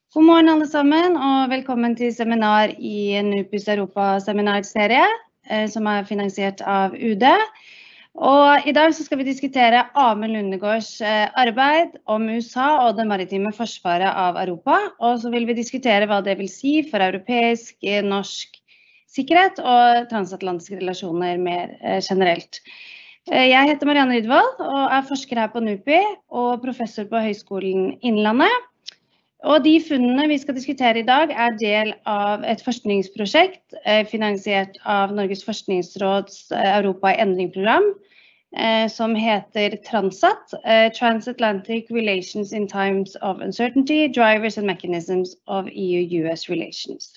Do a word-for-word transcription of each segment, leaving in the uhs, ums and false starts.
God morgen alle sammen, og velkommen til seminar i NUPIs Europa-seminarserie, som er finansiert av U D. Og i dag så skal vi diskutere Amund Lundegårds arbeid om U S A og det maritime forsvaret av Europa, og så vil vi diskutere hva det vil si for europeisk, norsk sikkerhet og transatlantiske relasjoner mer generelt. Jeg heter Marianne Rydvold og er forsker her på NUPI og professor på Høgskolen Innlandet. Og de funnene vi skal diskutere i dag er del av et forskningsprosjekt finansiert av Norges forskningsråds Europa i endring-program, som heter TRANSAT, Transatlantic Relations in Times of Uncertainty, Drivers and Mechanisms of E U U S Relations.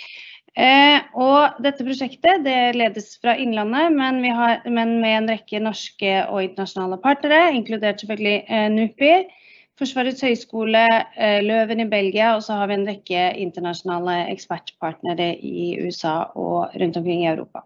Og dette prosjektet det ledes fra Innlandet, men, vi har, men med en rekke norske og internasjonale partnere, inkludert selvfølgelig NUPI, Forsvarets høyskole, Løven i Belgia, og så har vi en rekke internasjonale ekspertpartnere i U S A og rundt omkring i Europa.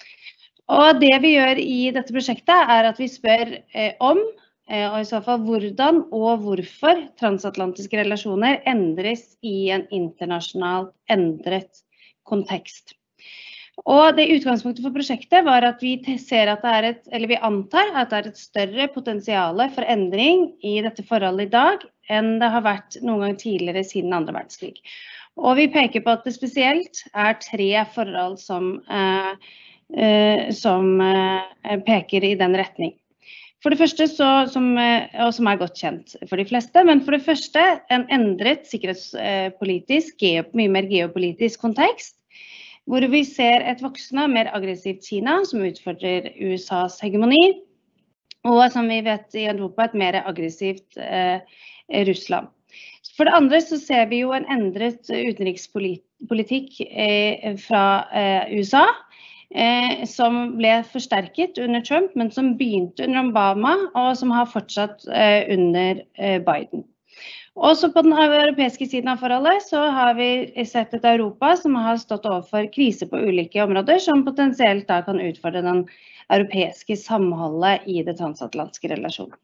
Og det vi gjør i dette prosjektet er at vi spør om, og i så fall hvordan og hvorfor transatlantiske relasjoner endres i en internasjonalt endret kontekst. Og det utgangspunktet for prosjektet var at vi ser at det er et, eller vi antar at det er et større potensiale for endring i dette forholdet i dag enn det har vært noen gang tidligere siden andre verdenskrig. Og vi peker på at det spesielt er tre forhold som, eh, eh, som eh, peker i den retning. For det første, så, som, og som er godt kjent for de fleste, men for det første en endret sikkerhetspolitisk, geo, mye mer geopolitisk kontekst, hvor vi ser et voksende, mer aggressivt Kina som utfordrer U S A's hegemoni, og som vi vet i Europa et mer aggressivt eh, Russland. For det andre så ser vi jo en endret utenrikspolitikk eh, fra eh, U S A, eh, som ble forsterket under Trump, men som begynte under Obama, og som har fortsatt eh, under eh, Biden. Også på den europeiske siden av forholdet så har vi sett et Europa som har stått overfor kriser på ulike områder som potensielt da kan utfordre den europeiske samholdet i det transatlantiske relasjonen.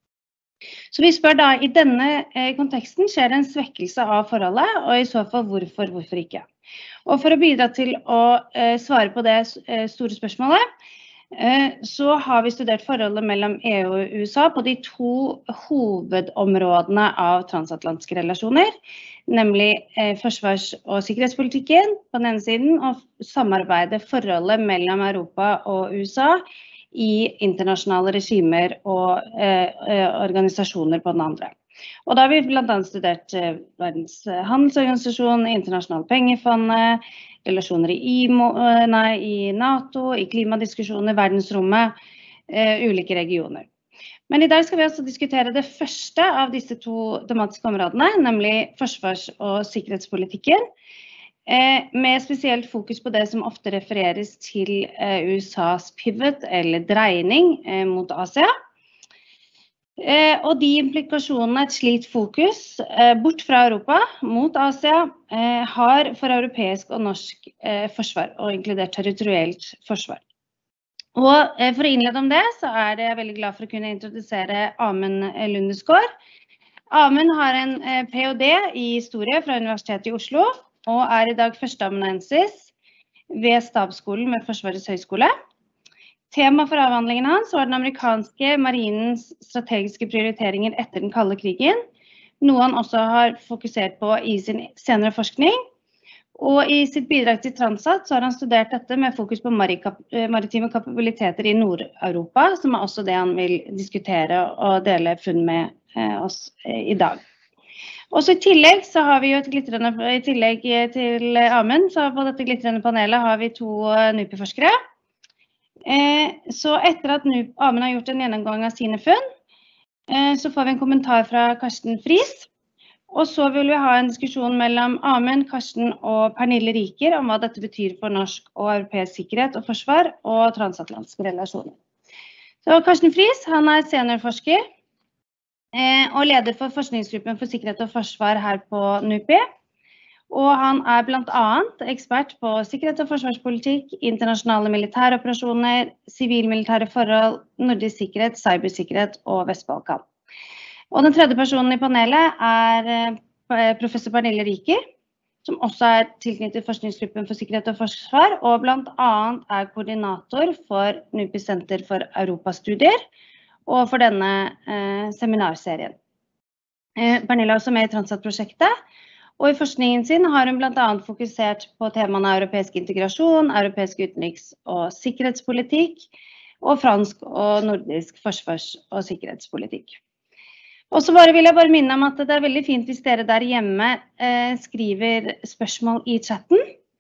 Så vi spør da, i denne konteksten skjer det en svekkelse av forholdet, og i så fall hvorfor, hvorfor ikke? Og for å bidra til å svare på det store spørsmålet, så har vi studert forholdet mellom E U og U S A på de to hovedområdene av transatlantiske relasjoner, nemlig forsvars- og sikkerhetspolitikken på den ene siden, og samarbeidet forholdet mellom Europa og U S A i internasjonale regimer og eh, organisasjoner på den andre. Og da har vi blant annet studert eh, Verdens handelsorganisasjon, Internasjonale pengefondet, relasjoner i, I M O, nei, i NATO, i klimadiskusjoner, verdensrommet, eh, ulike regioner. Men i dag skal vi også diskutere det første av disse to tematiske områdene, nemlig forsvars- og sikkerhetspolitikken, eh, med spesielt fokus på det som ofte refereres til eh, U S A's pivot, eller dreining eh, mot Asia. Eh, og de implikasjonene et slikt fokus eh, bort fra Europa mot Asia eh, har for europeisk og norsk eh, forsvar, og inkludert territorielt forsvar. Og eh, for å innlede om det, så er det veldig glad for å kunne introdusere Amund Lundegård. Amund har en eh, P H D i historie fra Universitetet i Oslo, og er i dag førsteamanuensis ved Stabsskolen med Forsvarets høyskole. Tema for avhandlingen hans var den amerikanske marinens strategiske prioriteringer etter den kalde krigen, noe han også har fokusert på i sin senere forskning. Og i sitt bidrag til Transat så har han studert dette med fokus på maritime kapabiliteter i Nord-Europa, som er også det han vil diskutere og dele funn med oss i dag. Også i tillegg så har vi jo et glitrende, i tillegg til Amund, så på dette glitrende panelet har vi to NUPI-forskere. Så etter at Amund har gjort en gjennomgang av sine funn, så får vi en kommentar fra Karsten Friis, og så vil vi ha en diskusjon mellom Amund, Karsten og Pernille Riker om hva dette betyr for norsk og europeisk sikkerhet og forsvar og transatlantiske relasjoner. Så Karsten Friis, han er seniorforsker og leder for forskningsgruppen for sikkerhet og forsvar her på NUPI. Og han er blant annet ekspert på sikkerhet og forsvarspolitikk, internasjonale militæroperasjoner, sivil-militære forhold, nordisk sikkerhet, cybersikkerhet og Vest-Balkan. Og den tredje personen i panelet er professor Pernille Riker, som også er tilknyttet forskningsgruppen for sikkerhet og forsvar, og blant annet er koordinator for NUPI Senter for Europastudier, og for denne eh, seminarserien. Eh, Pernille er også med i Transat-prosjektet, og i forskningen sin har hun blant annet fokusert på temaene europeisk integrasjon, europeisk utenriks- og sikkerhetspolitikk, og fransk og nordisk forsvars- og sikkerhetspolitikk. Og så bare vil jeg bare minne om at det er veldig fint hvis dere der hjemme eh, skriver spørsmål i chatten.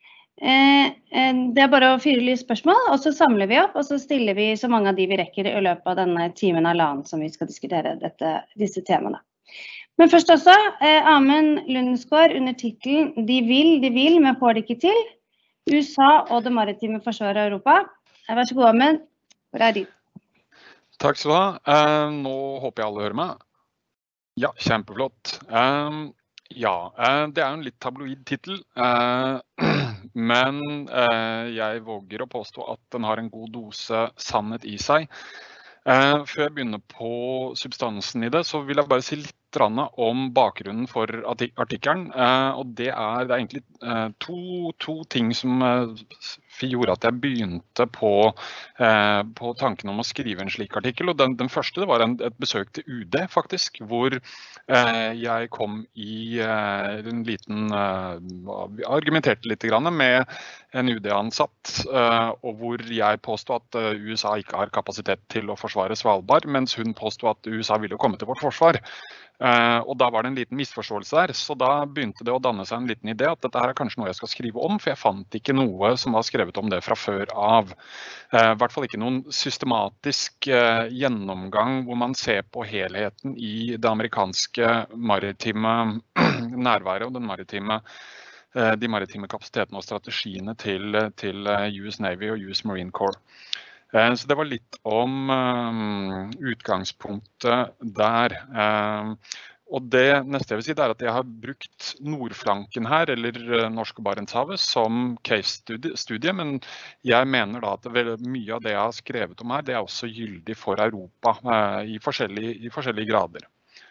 Eh, eh, det er bare å fyre litt spørsmål, og så samler vi opp, og så stiller vi så mange av de vi rekker i løpet av denne timen av land som vi skal diskutere dette, disse temaene. Men først også, eh, Amund Lundsgaard under titelen «De vil, de vil, men får det ikke til. U S A og det maritime forsvaret av Europa». Vær så god, Amund. Hvor er de? Takk skal du ha. Eh, nå håper jeg alle hører meg. Ja, kjempeflott. Um, ja, uh, det er en litt tabloid titel, uh, men uh, jeg våger å påstå at den har en god dose sannhet i seg. Uh, før jeg begynner på substansen i det, så vil jeg bare si litt om bakgrunnen for artikkelen, uh, og det er, det er egentlig uh, to, to ting som uh, gjorde at jeg begynte på, uh, på tanken om å skrive en slik artikkel, og den, den første det var en, et besøk til U D faktisk, hvor uh, jeg kom i uh, en liten, uh, argumenterte litt grann med en U D-ansatt, uh, og hvor jeg påstod at uh, U S A ikke har kapasitet til å forsvare Svalbard, mens hun påstod at U S A ville komme til vårt forsvar. Uh, og da var det en liten misforståelse der, så da begynte det å danne seg en liten idé at dette her er kanskje noe jeg skal skrive om, for jeg fant ikke noe som var skrevet om det fra før av. Uh, I hvert fall ikke noen systematisk uh, gjennomgang hvor man ser på helheten i det amerikanske maritime nærværet og den maritime, uh, de maritime kapasitetene og strategiene til, til U S Navy og U S Marine Corps. Så det var litt om um, utgangspunktet der. Um, og det neste jeg vil si er at jeg har brukt Nordflanken her, eller uh, Norske Barentshavet, som case-studie, men jeg mener da at det, mye av det jeg har skrevet om her, det er også gyldig for Europa uh, i, forskjellige, i forskjellige grader.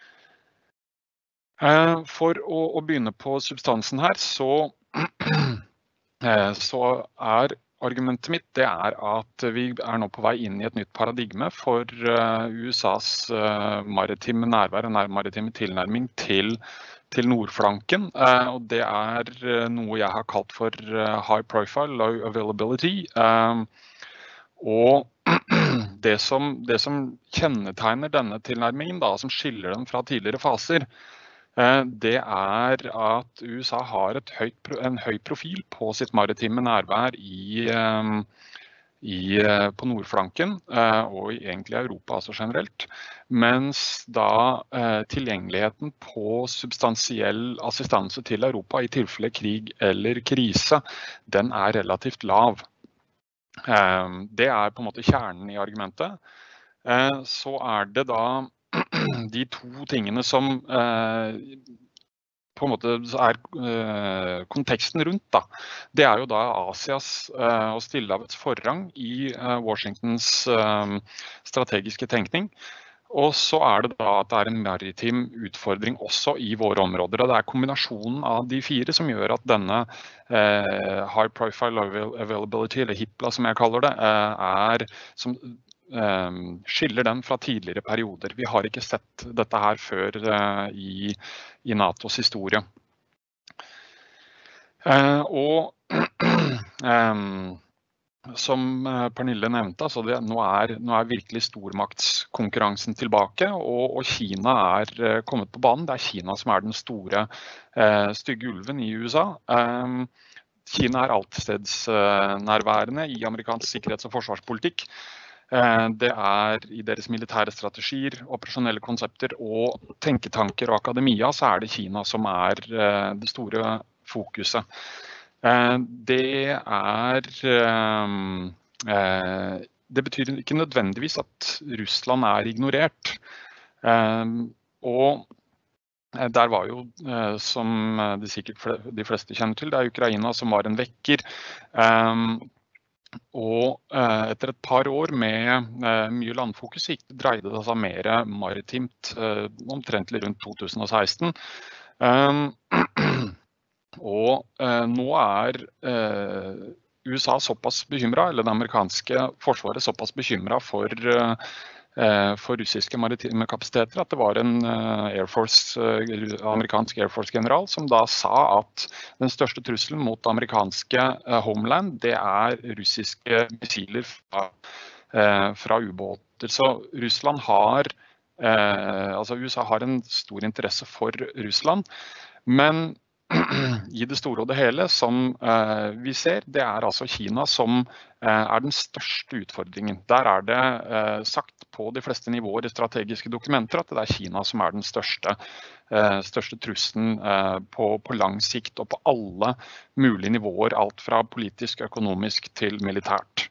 Uh, for å, å begynne på substansen her, så, uh, så er argumentet mitt det er at vi er nå på vei inn i et nytt paradigme for uh, U S As uh, maritime nærvær og maritime tilnærming til, til Nordflanken. Uh, og det er uh, noe jeg har kalt for uh, high profile, low availability. Um, og det som, det som kjennetegner denne tilnærmingen, da, som skiller den fra tidligere faser, det er at U S A har et høyt, en høy profil på sitt maritime nærvær i, i, på Nordflanken og egentlig Europa altså generelt, mens da tilgjengeligheten på substansiell assistanse til Europa i tilfelle krig eller krise, den er relativt lav. Det er på en måte kjernen i argumentet. Så er det da de to tingene som eh, på en måte er eh, konteksten rundt, da. Det er jo da Asias eh, og Stillehavets forrang i eh, Washingtons eh, strategiske tenkning. Og så er det da at det er en maritim utfordring også i våre områder. Og det er kombinasjonen av de fire som gjør at denne eh, high profile availability, eller HIPLA som jeg kaller det, eh, er som skiller den fra tidligere perioder. Vi har ikke sett dette her før uh, i, i NATOs historie. Uh, og um, som Pernille nevnte, altså det, nå, er, nå er virkelig stormaktskonkurransen tilbake, og, og Kina er uh, kommet på banen. Det er Kina som er den store uh, stygge ulven i U S A. Um, Kina er allstedsnærværende i amerikansk sikkerhets- og forsvarspolitikk. Det er i deres militære strategier, operasjonelle konsepter og tenketanker og akademia, så er det Kina som er det store fokuset. Det er, det betyr ikke nødvendigvis at Russland er ignorert. Og der var jo, som de sikkert de fleste kjenner til, det er Ukraina som var en vekker. Og eh, etter et par år med eh, mye landfokus gikk det dreide det seg mer maritimt, eh, omtrentlig rundt to tusen og seksten. Um, og uh, nå er uh, U S A såpass bekymret, eller det amerikanske forsvaret såpass bekymret for, uh, for russiske maritime kapasiteter, at det var en uh, Air Force, uh, amerikansk Air Force-general som da sa at den største trusselen mot amerikanske uh, homeland, det er russiske missiler fra, uh, fra ubåter. Så Russland har, uh, altså U S A har en stor interesse for Russland, men i det store og det hele som eh, vi ser, det er altså Kina som eh, er den største utfordringen. Der er det eh, sagt på de fleste nivåer i strategiske dokumenter at det er Kina som er den største, eh, største trusselen eh, på, på lang sikt og på alle mulige nivåer, alt fra politisk, økonomisk til militært.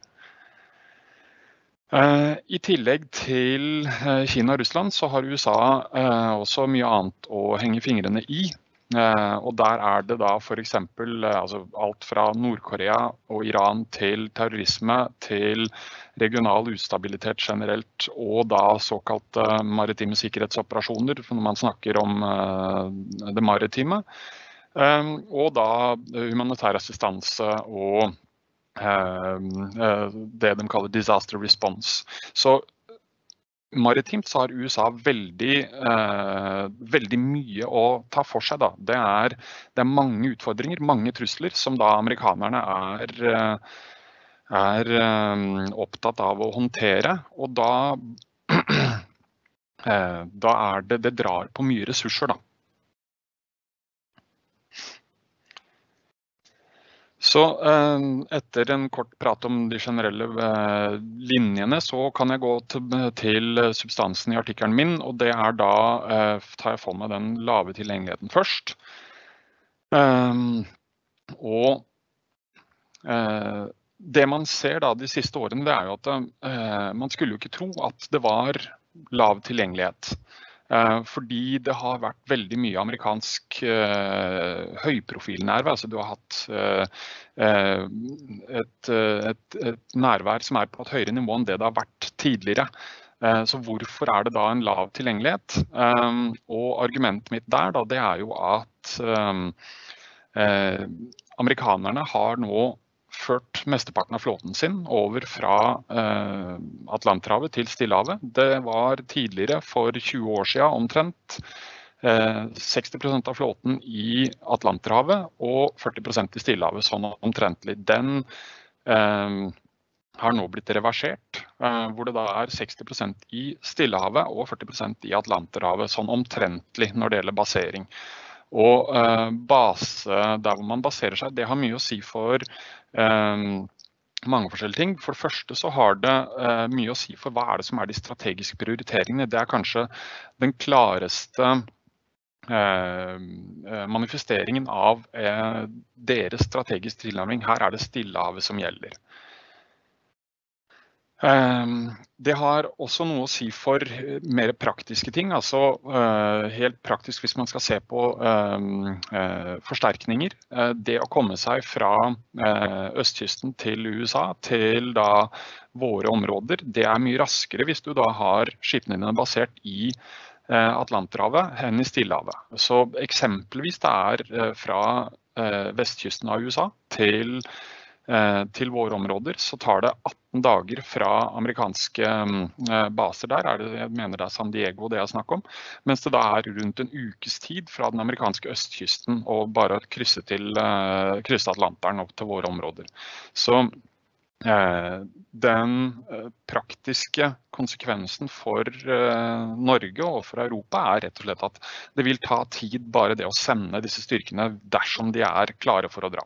Eh, I tillegg til eh, Kina og Russland så har U S A eh, også mye annet å henge fingrene i. Uh, og der er det da for eksempel uh, altså alt fra Nord-Korea og Iran til terrorisme, til regional ustabilitet generelt, og da såkalte maritime sikkerhetsoperasjoner, når man snakker om uh, det maritime, um, og da humanitær assistanse og uh, uh, det de kaller disaster response. Så maritimt så har U S A veldig, eh, veldig mye å ta for seg. Da. Det, er, det er mange utfordringer, mange trusler som da amerikanerne er, er eh, opptatt av å håndtere. Og da, eh, da er det, det drar på mye ressurser. Da. Så eh, etter en kort prat om de generelle eh, linjene, så kan jeg gå til, til substansen i artikkelen min, og det er da, eh, tar jeg for meg den lave tilgjengeligheten først. Um, og eh, det man ser da de siste årene, det er jo at eh, man skulle jo ikke tro at det var lav tilgjengelighet. Fordi det har vært veldig mye amerikansk uh, høyprofilnærvær. Altså du har hatt uh, et, et, et nærvær som er på et høyere nivå enn det det har vært tidligere. Uh, så hvorfor er det da en lav tilgjengelighet? Um, og argumentet mitt der da, det er jo at um, uh, amerikanerne har nå ført mesteparten av flåten sin over fra eh, Atlanterhavet til Stillehavet. Det var tidligere, for tjue år siden omtrent, eh, seksti prosent av flåten i Atlanterhavet og førti prosent i Stillehavet, sånn omtrentlig. Den eh, har nå blitt reversert, eh, hvor det da er seksti prosent i Stillehavet og førti prosent i Atlanterhavet, sånn omtrentlig når det gjelder basering. Og eh, base, der hvor man baserer seg, det har mye å si for eh, mange forskjellige ting. For det første så har det eh, mye å si for hva er det som er de strategiske prioriteringene. Det er kanskje den klareste eh, manifesteringen av eh, deres strategiske tilnærming. Her er det Stillehavet som gjelder. Det har også noe å si for mer praktiske ting, altså helt praktisk hvis man skal se på forsterkninger. Det å komme seg fra østkysten til U S A til da våre områder, det er mye raskere hvis du da har skipene dine basert i Atlanterhavet enn i Stillehavet. Så eksempelvis det er fra vestkysten av U S A til til våre områder, så tar det atten dager fra amerikanske baser der, er det, jeg mener det er San Diego det jeg snakker om, mens det da er rundt en ukes tid fra den amerikanske østkysten og bare krysse, til, krysse Atlanteren opp til våre områder. Så eh, den praktiske konsekvensen for eh, Norge og for Europa er rett og slett at det vil ta tid bare det å sende disse styrkene dersom de er klare for å dra.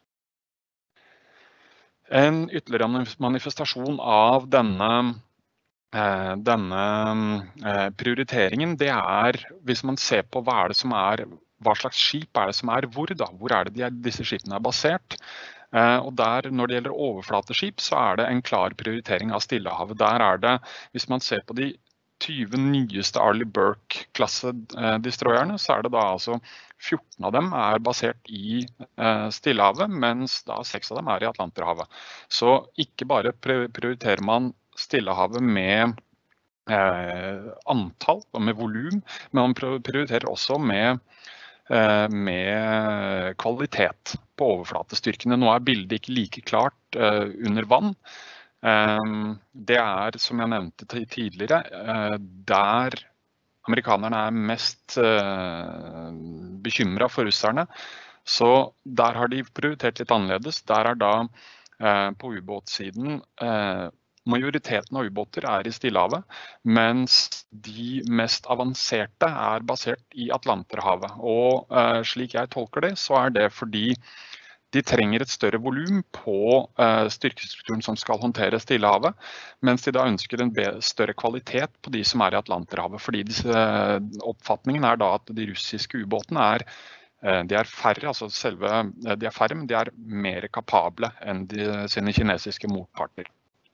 En ytterligere manifestasjon av denne, denne prioriteringen, det er hvis man ser på hva, er det som er, hva slags skip er det som er hvor, da? Hvor er det de, disse skipene er basert. Og der, når det gjelder overflateskip, så er det en klar prioritering av Stillehavet. Der er det, hvis man ser på de tyve nyeste Arleigh Burke-klasse-destroyerne, så er det da altså fjorten av dem er basert i Stillehavet, mens da seks av dem er i Atlanterhavet. Så ikke bare prioriterer man Stillehavet med eh, antall og med volum, men man prioriterer også med med kvalitet på overflatestyrkene. Nå er bildet ikke like klart under vann. Det er, som jeg nevnte tidligere, der amerikanerne er mest bekymret for russerne. Så der har de prioritert litt annerledes. Der er da på ubåtsiden majoriteten av ubåter er i Stillehavet, mens de mest avanserte er basert i Atlanterhavet. Og eh, slik jeg tolker det, så er det fordi de trenger et større volum på eh, styrkestrukturen som skal håndtere Stillehavet, mens de da ønsker en større kvalitet på de som er i Atlanterhavet. Fordi disse, oppfatningen er da at de russiske ubåtene er eh, de er færre, altså selve, de er færre, men de er mer kapable enn de, sine kinesiske motpartner.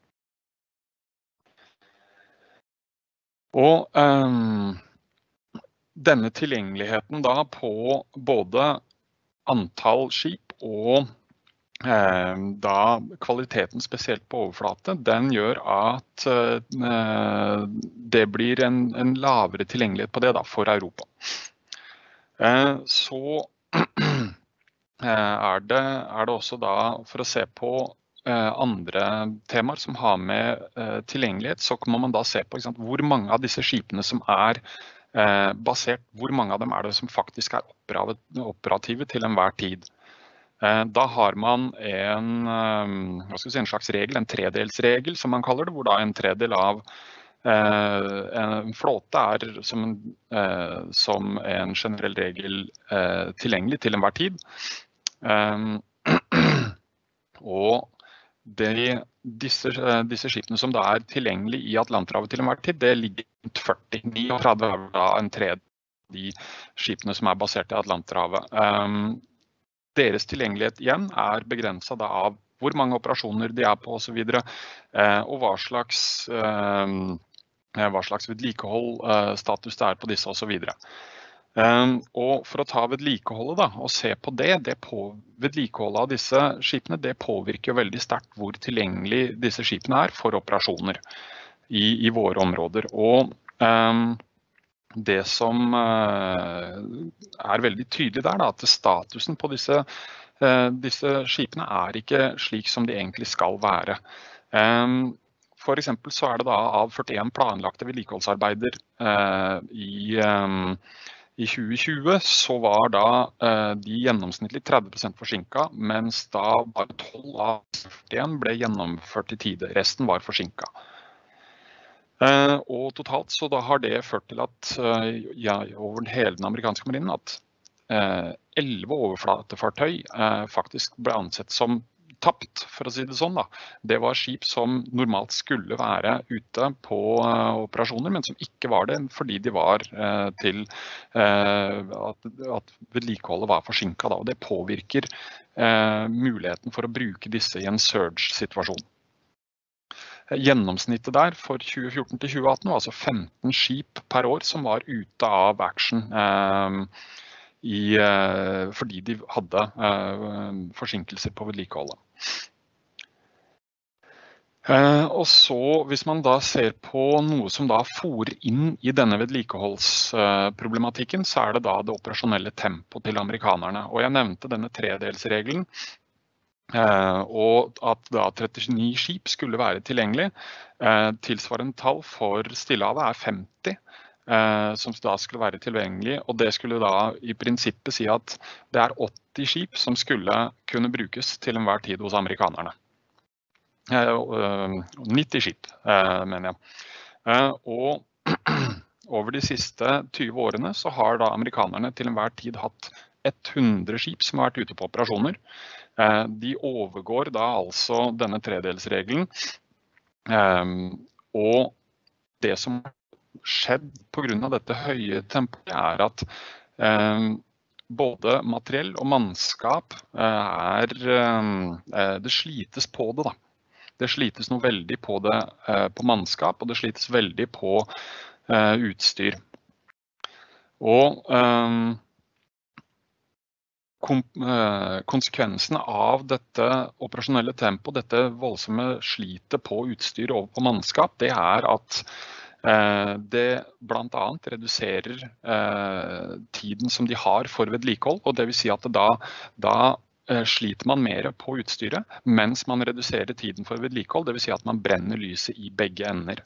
Og um, denne tilgjengeligheten da på både antall skip og um, da kvaliteten spesielt på overflate, den gjør at uh, det blir en, en lavere tilgjengelighet på det da, for Europa. Uh, så uh, er, det, er det også da for å se på andre temaer som har med uh, tilgjengelighet, så må man da se på sant, hvor mange av disse skipene som er uh, basert, hvor mange av dem er det som faktisk er operative til enhver tid. Uh, da har man en, uh, hva skal vi si, en slags regel, en tredelsregel som man kaller det, hvor da en tredel av uh, en flåte er som en, uh, som en generell regel uh, tilgjengelig til enhver tid. Um, og Det, disse, disse skipene som da er tilgjengelig i Atlanterhavet til enhver tid, det ligger rundt førti. tretti er da en tredje av de skipene som er basert i Atlanterhavet. Um, deres tilgjengelighet igjen er begrenset da av hvor mange operasjoner de er på og så videre, uh, og hva slags, uh, hva slags vedlikehold uh, status det er på disse og så videre. Um, og for å ta vedlikeholdet da, og se på det, det på vedlikeholdet av disse skipene, det påvirker jo veldig sterkt hvor tilgjengelig disse skipene er for operasjoner i, i våre områder. Og um, det som uh, er veldig tydelig der, da, at statusen på disse, uh, disse skipene er ikke slik som de egentlig skal være. Um, for eksempel så er det da av førtien planlagte vedlikeholdsarbeider uh, i um, I tjue tjue så var da eh, de gjennomsnittlig tretti prosent forsinket, mens da bare tolv av førtien ble gjennomført i tide. Resten var forsinket. Eh, og totalt så da har det ført til at eh, ja, over hele den amerikanske marinen at elleve eh, overflatefartøy eh, faktisk ble ansett som tapt, for å si det sånn da. Det var skip som normalt skulle være ute på uh, operasjoner, men som ikke var det, fordi de var uh, til uh, at, at vedlikeholdet var forsinket da, og det påvirker uh, muligheten for å bruke disse i en surge-situasjon. Gjennomsnittet der for tjue fjorten til tjue atten var altså femten skip per år som var ute av action, uh, I, uh, fordi de hadde uh, forsinkelser på vedlikeholdet. Uh, og så, hvis man da ser på noe som da fôrer inn i denne vedlikeholdsproblematikken, uh, så er det da det operasjonelle tempo til amerikanerne. Og jeg nevnte denne tredelsregelen, uh, og at da trettioni skip skulle være tilgjengelig. Uh, tilsvarende tall for Stillehavet er femti. Uh, som da skulle være tilgjengelig, og det skulle da i prinsippet si at det er åtti skip som skulle kunne brukes til enhver tid hos amerikanerne. Uh, uh, nitti skip, uh, mener jeg. Uh, og over de siste tyve årene så har da amerikanerne til enhver tid hatt hundre skip som har vært ute på operasjoner. Uh, de overgår da altså denne tredelsregelen, uh, og det som skjedd på grunn av dette høye tempoet er at eh, både materiell og mannskap eh, er, eh, det slites på det da. Det slites noe veldig på det eh, på mannskap, og det slites veldig på eh, utstyr. Og eh, kom, eh, konsekvensene av dette operasjonelle tempo, dette voldsomme slitet på utstyr og på mannskap, det er at Det blant annet reduserer tiden som de har for vedlikehold, og det vil si at da, da sliter man mer på utstyret, mens man reduserer tiden for vedlikehold, det vil si at man brenner lyset i begge ender.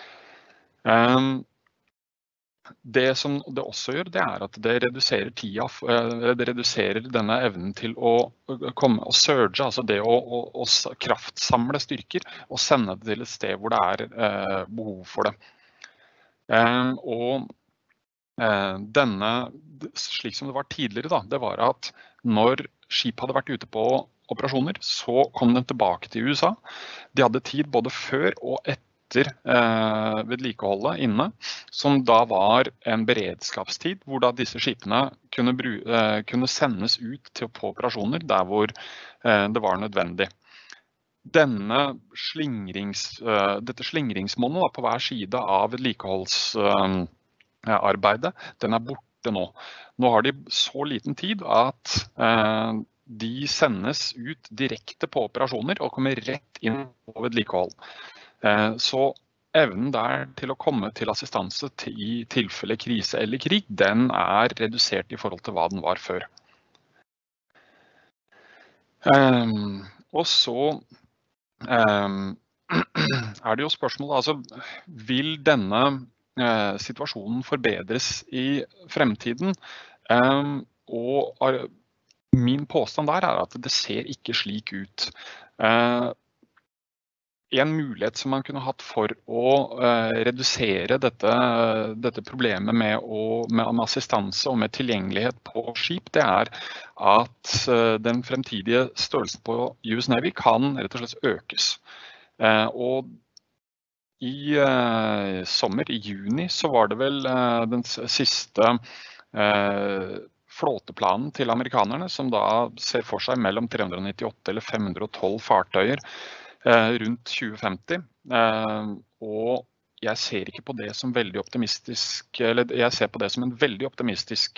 Det som det også gjør, det er at det reduserer tida, det reduserer denne evnen til å komme og surge, altså det å, å, å kraftsamle styrker og sende det til et sted hvor det er eh, behov for det. Eh, og eh, denne, slik som det var tidligere da, det var at når skip hadde vært ute på operasjoner, så kom de tilbake til U S A. De hadde tid både før og etter Eh, vedlikeholdet inne, som da var en beredskapstid, hvor da disse skipene kunne, bru, eh, kunne sendes ut til på operasjoner der hvor eh, det var nødvendig. Denne slingrings, eh, dette slingringsmonnet da, på hver side av vedlikeholdsarbeidet, eh, den er borte nå. Nå har de så liten tid at eh, de sendes ut direkte på operasjoner og kommer rett inn på vedlikehold. Så evnen der til å komme til assistanse i tilfelle krise eller krig, den er redusert i forhold til hva den var før. Um, og så um, er det jo spørsmålet, altså vil denne uh, situasjonen forbedres i fremtiden? Um, og uh, min påstand der er at det ser ikke slik ut. Uh, En mulighet som man kunne hatt for å uh, redusere dette, dette problemet med, å, med, med assistanse og med tilgjengelighet på skip, det er at uh, den fremtidige størrelsen på U S Navy kan rett og slett økes. Uh, og i uh, sommer, i juni, så var det vel uh, den siste uh, flåteplanen til amerikanerne, som da ser for seg mellom tre hundre nittiåtte eller fem hundre og tolv fartøyer rundt tjue femti, og jeg ser ikke på det som veldig optimistisk, eller jeg ser på det som en veldig optimistisk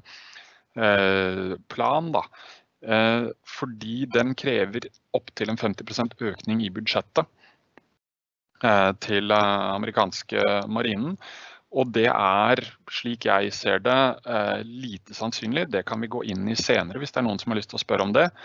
plan da, fordi den krever opp til en femti prosent økning i budsjettet til amerikanske marinen, og det er, slik jeg ser det, lite sannsynlig. Det kan vi gå inn i senere hvis det er noen som har lyst til å spørre om det.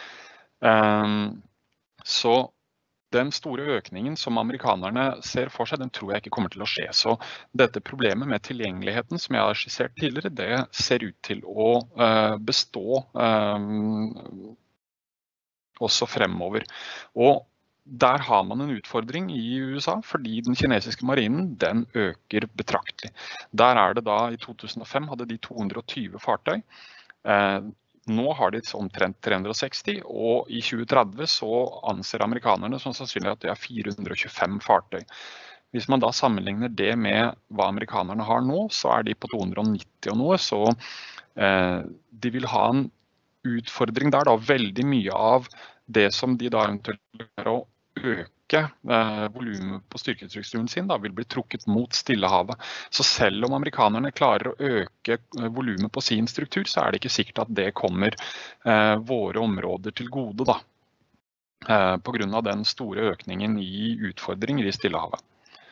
Så den store økningen som amerikanerne ser for seg, den tror jeg ikke kommer til å skje. Så dette problemet med tilgjengeligheten som jeg har skissert tidligere, det ser ut til å uh, bestå um, også fremover. Og der har man en utfordring i U S A, fordi den kinesiske marinen, den øker betraktelig. Der er det da, i to tusen og fem hadde de to hundre og tjue fartøy. Uh, Nå har de omtrent tre hundre og seksti, og i tjue tretti så anser amerikanerne som sannsynlig at det er fire hundre og tjuefem fartøy. Hvis man da sammenligner det med hva amerikanerne har nå, så er de på to hundre og nitti og noe, så eh, de vil ha en utfordring der da. Veldig mye av det som de da eventuelt gjør å øke eh, volumet på styrkestrukturen sin da, vil bli trukket mot Stillehavet. Så selv om amerikanerne klarer å øke volumet på sin struktur, så er det ikke sikkert at det kommer eh, våre områder til gode da, eh, på grunn av den store økningen i utfordringer i Stillehavet.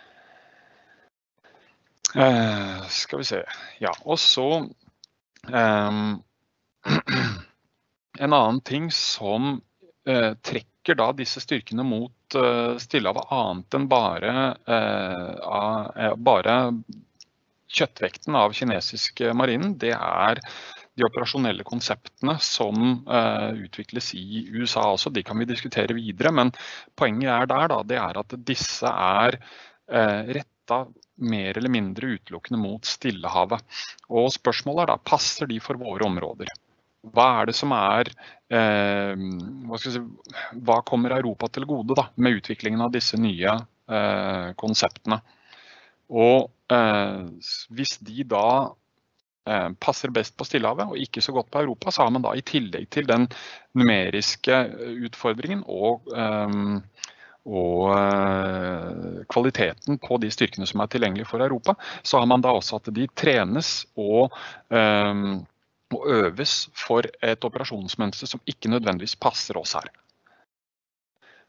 Eh, skal vi se, ja, og så eh, en annen ting som eh, trekker da disse styrkene mot uh, Stillehavet annet enn bare, uh, bare kjøttvekten av kinesisk marinen, det er de operasjonelle konseptene som uh, utvikles i U S A også. De kan vi diskutere videre, men poenget er der da, det er at disse er uh, rettet mer eller mindre utelukkende mot Stillehavet. Og spørsmålet er da, passer de for våre områder? Hva er det som er, eh, hva skal jeg si, hva kommer Europa til gode da, med utviklingen av disse nye eh, konseptene? Og eh, hvis de da eh, passer best på Stillehavet og ikke så godt på Europa, så har man da i tillegg til den numeriske utfordringen og, eh, og eh, kvaliteten på de styrkene som er tilgjengelige for Europa, så har man da også at de trenes og eh, og øves for et operasjonsmønster som ikke nødvendigvis passer oss her.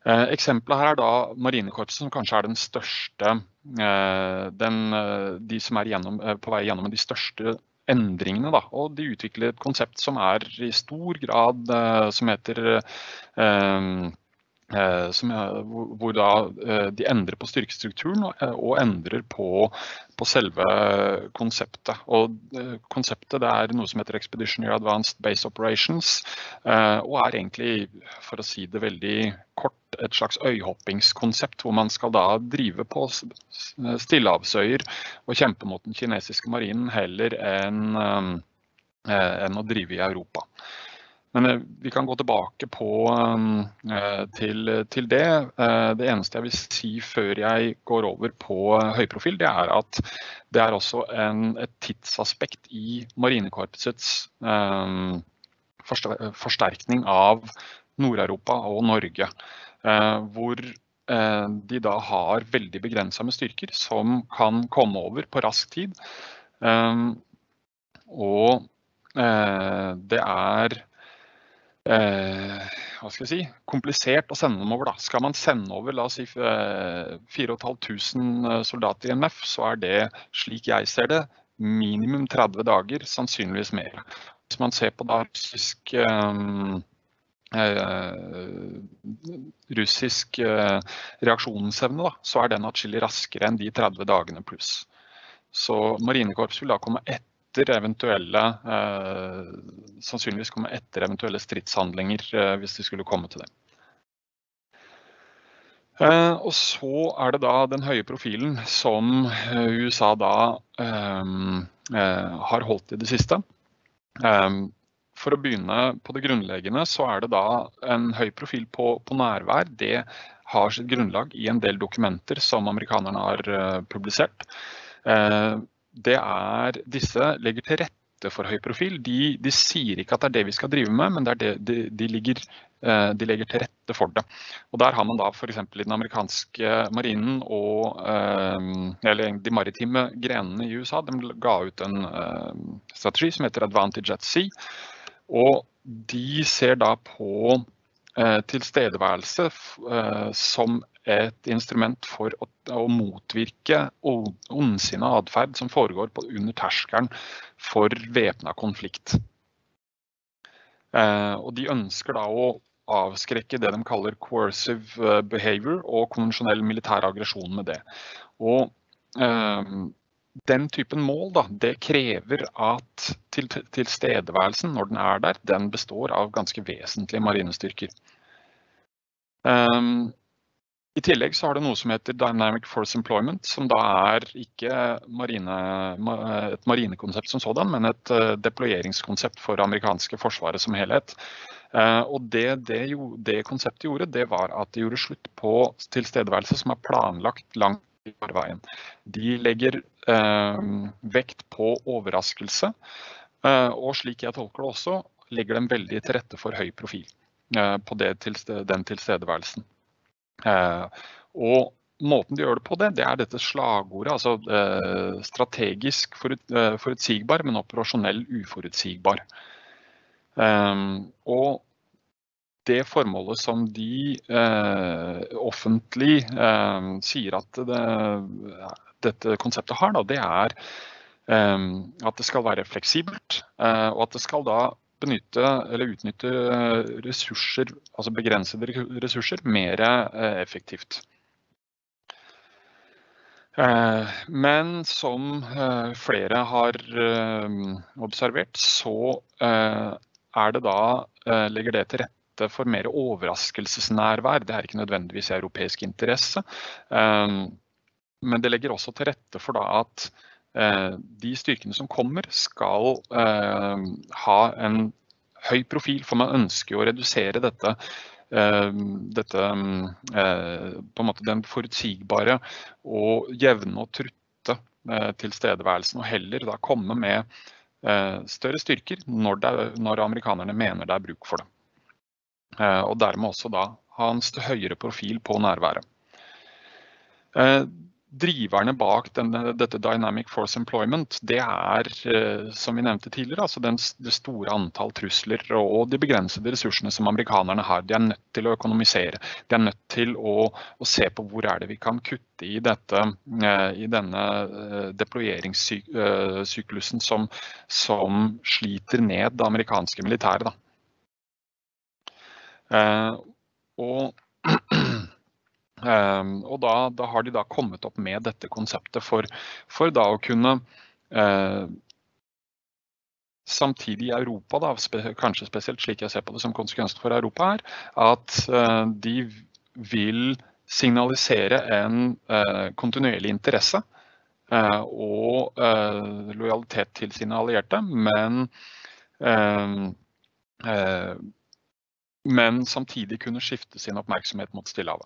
Eh, eksempelet her er da Marinekorpset, som kanskje er den største, eh, den, eh, de som er gjennom, eh, på vei gjennom de største endringene. Da. Og de utvikler et konsept som er i stor grad, eh, som heter eh, Eh, som, hvor, hvor da, eh, de endrer på styrkestrukturen og, og endrer på, på selve konseptet. Og eh, konseptet det er noe som heter Expeditionary Advanced Base Operations, eh, og er egentlig, for å si det veldig kort, et slags øyhoppingskonsept, hvor man skal da drive på stillehavsøyer og kjempe mot den kinesiske marinen heller enn, eh, enn å drive i Europa. Men vi kan gå tilbake på, til, til det. Det eneste jeg vil si før jeg går over på høyprofil, det er at det er også en, et tidsaspekt i Marinekorpsets um, forsterkning av Nord-Europa og Norge, uh, hvor uh, de da har veldig begrenset med styrker som kan komme over på rask tid. Um, og uh, det er Eh, hva skal jeg si, komplisert å sende dem over. Da. Skal man sende over, la oss si, fire og et halvt tusen soldater i N F, så er det, slik jeg ser det, minimum tretti dager, sannsynligvis mer. Hvis man ser på da russisk, eh, russisk eh, reaksjonsevne, da, så er den atskillig raskere enn de tretti dagene pluss. Så Marinekorps vil da komme etter etter eventuelle, eh, sannsynligvis komme etter eventuelle stridshandlinger eh, hvis de skulle komme til det. Eh, og så er det da den høye profilen som U S A da eh, eh, har holdt i det siste. Eh, for å begynne på det grunnleggende så er det da en høy profil på, på nærvær. Det har sitt grunnlag i en del dokumenter som amerikanerne har eh, publisert. Eh, Det er, disse legger til rette for høy profil. De, de sier ikke at det er det vi skal drive med, men det er det, de, de, ligger, de legger til rette for det. Og der har man da for eksempel i den amerikanske marinen og eller de maritime grenene i U S A, de ga ut en strategi som heter Advantage at Sea. Og de ser da på tilstedeværelse som et instrument for å, å motvirke ondsinnet adferd som foregår på under terskelen for væpnet konflikt. Eh, og de ønsker da å avskrekke det de kaller coercive behavior og konvensjonell militær aggresjon med det. Og eh, den typen mål da, det krever at til, tilstedeværelsen når den er der, den består av ganske vesentlige marinestyrker. Um, I tillegg så har det noe som heter Dynamic Force Employment, som da er ikke marine, et marinekonsept som sådan, men et deployeringskonsept for amerikanske forsvaret som helhet. Og det, det, det konseptet gjorde, det var at de gjorde slutt på tilstedeværelse som er planlagt langt i forveien. De legger eh, vekt på overraskelse, eh, og slik jeg tolker det også, legger de veldig til rette for høy profil på det, den tilstedeværelsen. Eh, og måten de gjør det på det, det er dette slagordet, altså eh, strategisk forut, eh, forutsigbar, men operasjonell uforutsigbar. Eh, og det formålet som de eh, offentlig eh, sier at det, dette konseptet har, da, det er eh, at det skal være fleksibelt, eh, og at det skal da benytte eller utnytte ressurser, altså begrensede ressurser, mer effektivt. Men som flere har observert, så er det da, legger det til rette for mer overraskelsesnærvær. Det er ikke nødvendigvis europeisk interesse, men det legger også til rette for da at de styrkene som kommer skal eh, ha en høy profil, for man ønsker å redusere dette, eh, dette eh, på en måte den forutsigbare og jevne og trutte eh, tilstedeværelsen, og heller da komme med eh, større styrker når, det, når amerikanerne mener det er bruk for det. Eh, og dermed også da ha en høyere profil på nærværet. Eh, driverne bak denne, dette Dynamic Force Employment, det er, som vi nevnte tidligere, altså den, det store antall trusler og de begrensede ressursene som amerikanerne har. De er nødt til å økonomisere. De er nødt til å, å se på hvor er det vi kan kutte i, dette, i denne deployeringssyklusen som, som sliter ned det amerikanske militæret. Da. Og Um, og da, da har de da kommet opp med dette konseptet for, for da å kunne uh, samtidig i Europa, da, spe, kanskje spesielt slik jeg ser på det som konsekvensen for Europa er, at uh, de vil signalisere en uh, kontinuerlig interesse uh, og uh, lojalitet til sine allierte, men uh, uh, men samtidig kunne skifte sin oppmerksomhet mot Stillehavet.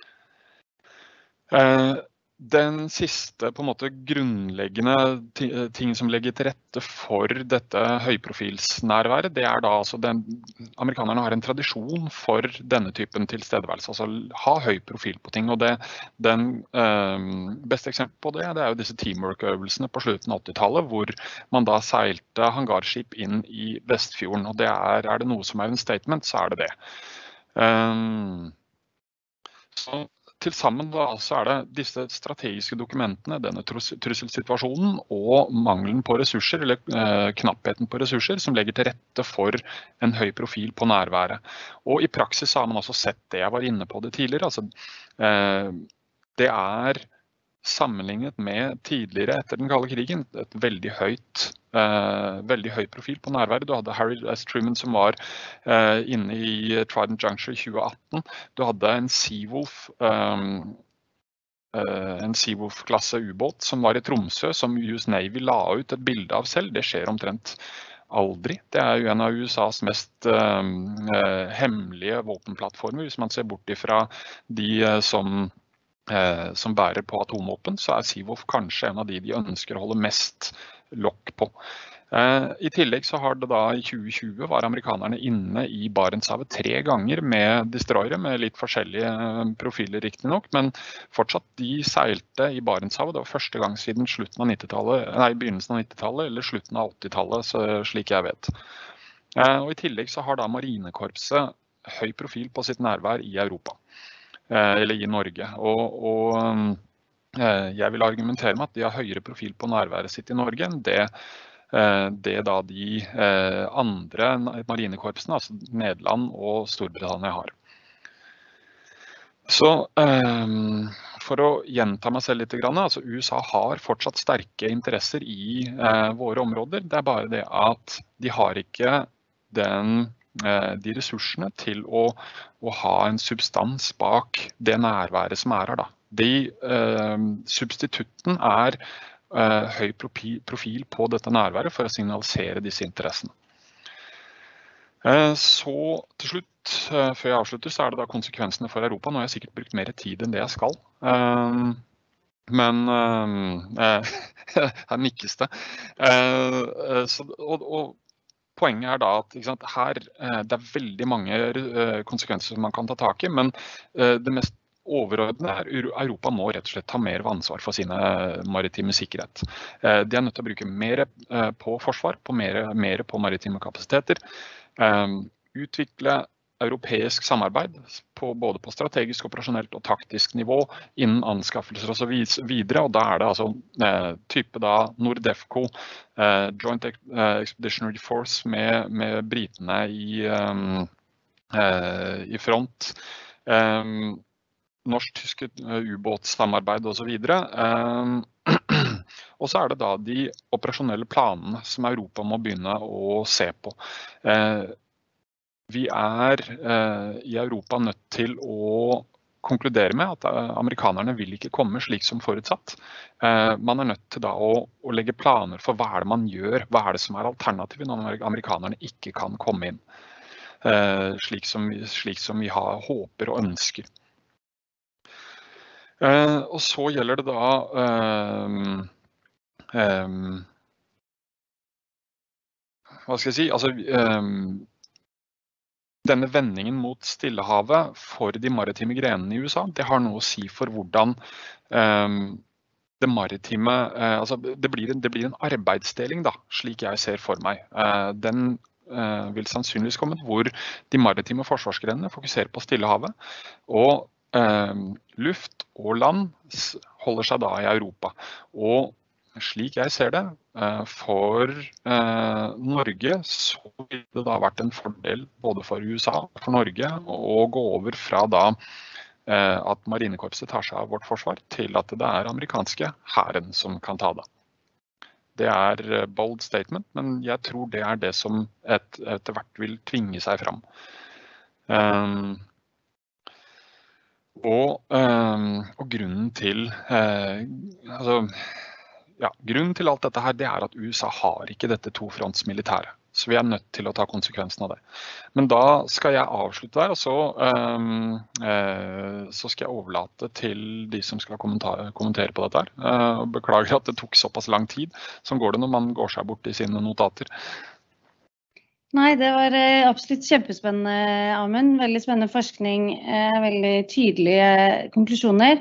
Den siste på en måte grunnleggende ting som legger til rette for dette høyprofilsnærværet, det er da altså den, amerikanerne har en tradisjon for denne typen tilstedeværelse, altså ha høy profil på ting, og det, den øh, beste eksempel på det, det er jo disse teamwork-øvelsene på slutten av åttitallet, hvor man da seilte hangarskip inn i Vestfjorden, og det er, er det noe som er en statement, så er det det. Um, så Til sammen da, så er det disse strategiske dokumentene, denne trusselsituasjonen og mangelen på ressurser, eller eh, knappheten på ressurser, som legger til rette for en høy profil på nærværet. Og i praksis har man også sett det, jeg var inne på det tidligere, altså, eh, det er sammenlignet med tidligere etter den kalde krigen, et veldig høyt, eh, veldig høy profil på nærværet. Du hadde Harry S. Truman som var eh, inne i Trident Juncture i tjue atten. Du hadde en Seawolf, eh, en Seawolf-klasse ubåt som var i Tromsø, som U S Navy la ut et bilde av selv. Det skjer omtrent aldri. Det er jo en av U S A's mest eh, hemmelige våpenplattformer, hvis man ser bort ifra de eh, som Eh, som bærer på atomvåpen, så er Seawolf kanskje en av de de ønsker å holde mest lokk på. Eh, I tillegg så har det da i tjue tjue var amerikanerne inne i Barentshavet tre ganger med destroyere, med litt forskjellige profiler riktig nok, men fortsatt de seilte i Barentshavet. Det var første gang siden slutten av nittitallet, nei, begynnelsen av nittitallet eller slutten av åttitallet, så slik jeg vet. Eh, og i tillegg så har da Marinekorpset høy profil på sitt nærvær i Europa. Eller i Norge, og, og jeg vil argumentere med at de har høyere profil på nærværet sitt i Norge enn det, det da de andre marinekorpsene, altså Nederland og Storbritannia har. Så for å gjenta meg selv litt, altså U S A har fortsatt sterke interesser i våre områder, det er bare det at de har ikke den de ressursene til å, å ha en substans bak det nærværet som er her. Da. De, eh, substitutten er eh, høy profil på dette nærværet for å signalisere disse interessene. Eh, så til slutt, eh, før jeg avslutter, så er det da konsekvensene for Europa. Nå har jeg sikkert brukt mer tid enn det jeg skal. Eh, men eh, her nikkes det. Eh, så, og, og Poenget er da at sant, her, det er veldig mange konsekvenser som man kan ta tak i, men det mest overordnede er at Europa må rett og slett ta mer ansvar for sine maritime sikkerhet. De er nødt til å bruke mer på forsvar, på mer, mer på maritime kapasiteter, utvikle europeisk samarbeid på, både på strategisk, operasjonelt og taktisk nivå innen anskaffelser og så videre, og da er det altså eh, type da Nordefco, eh, Joint Expeditionary Force med, med britene i, um, eh, i front, um, norsk-tyske ubåtssamarbeid og så videre. Um, og så er det da de operasjonelle planene som Europa må begynne å se på. Eh, Vi er eh, i Europa nødt til å konkludere med at eh, amerikanerne vil ikke komme slik som forutsatt. Eh, man er nødt til da å, å legge planer for hva er det man gjør, hva er det som er alternativet når amerikanerne ikke kan komme inn, eh, slik, som, slik som vi har, håper og ønsker. Eh, og så gjelder det da eh, eh, hva skal jeg si, altså eh, denne vendingen mot Stillehavet for de maritime grenene i U S A, det har noe å si for hvordan, um, det maritime, eh, altså det blir, en, det blir en arbeidsdeling da, slik jeg ser for meg. Eh, den eh, vil sannsynligvis komme hvor de maritime forsvarsgrenene fokuserer på Stillehavet, og eh, luft og land holder seg da i Europa. Og slik jeg ser det, eh, for eh, Norge så vil det da vært en fordel både for U S A og for Norge å gå over fra da at marinekorpset tar seg av vårt forsvar, til at det er amerikanske hæren som kan ta det. Det er bold statement, men jeg tror det er det som et, etter hvert vil tvinge seg fram. Um, og, um, og grunnen til, uh, altså, ja, grunnen til alt dette her, det er at U S A har ikke dette tofrontsmilitæret. Så vi er nødt til å ta konsekvensen av det. Men da skal jeg avslutte der, og så, um, uh, så skal jeg overlate til de som skal kommentere, kommentere på dette her. Uh, beklager at det tok såpass lang tid. Sånn går det når man går seg bort i sine notater. Nei, det var uh, absolutt kjempespennende, Amund. Veldig spennende forskning, uh, veldig tydelige konklusjoner.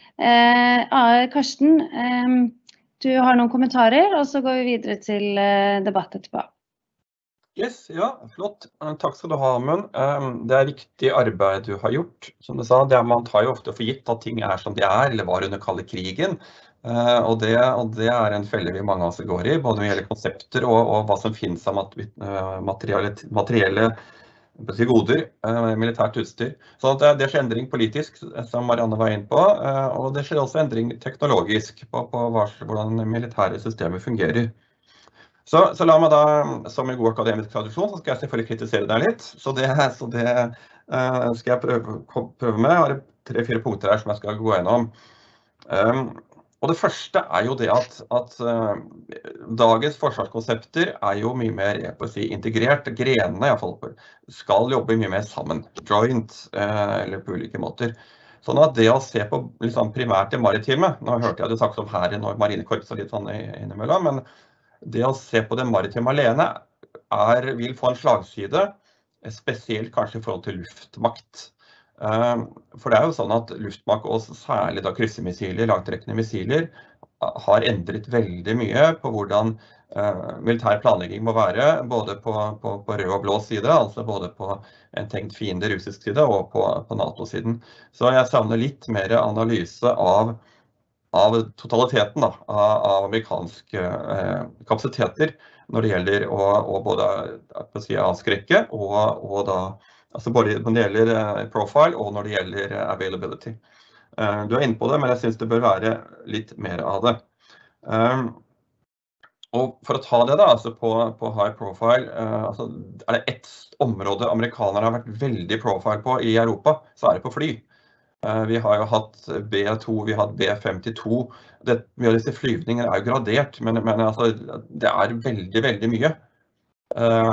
Uh, Karsten, um, du har noen kommentarer, og så går vi videre til uh, debatt etterpå. Yes, ja, flott. Takk skal du ha, Amund. Det er viktig arbeid du har gjort. Som du sa, det er, man tar jo ofte for gitt at ting er som de er, eller var under kalde krigen. Og det, og det er en felle vi mange av oss går i, både når det gjelder konsepter og, og hva som finnes av materielle, materielle goder, militært utstyr. Så det, det skjer endring politisk, som Marianne var inne på, og det skjer også endring teknologisk på, på hvordan militære systemer fungerer. Så, så la meg da, som en god akademisk tradisjon, så skal jeg selvfølgelig kritisere deg litt. Så det, så det uh, skal jeg prøve, prøve med. Jeg har tre-fire punkter her som jeg skal gå gjennom. Um, og det første er jo det at, at uh, dagens forsvarskonsepter er jo mye mer jeg får si, integrert. Grenene i hvert fall skal jobbe mye mer sammen. Joint, uh, eller på ulike måter. Sånn at det å se på liksom, primært det maritime, nå hørte jeg det sagt om hæren og marinekorps og litt sånn innimellom, men det å se på det maritime alene er, vil få en slagside, spesielt kanskje i forhold til luftmakt. For det er jo sånn at luftmakt, og særlig da kryssemissiler, langtrekkende missiler, har endret veldig mye på hvordan militær planlegging må være, både på, på, på rød og blå side, altså både på en tenkt fiende russisk side og på, på NATO-siden. Så jeg savner litt mer analyse av av totaliteten da, av, av amerikanske eh, kapasiteter når det gjelder å, å både si, avskrekke og, og da, altså både når det gjelder eh, profile og når det gjelder eh, availability. Eh, du er inne på det, men jeg synes det bør være litt mer av det. Um, og for å ta det da, altså på, på high profile, eh, altså er det ett område amerikanerne har vært veldig profile på i Europa, så er det på fly. Vi har jo hatt B to, vi har hatt B femtito. Det, mye av disse flyvningene er jo gradert, men, men altså, det er veldig, veldig mye. Uh,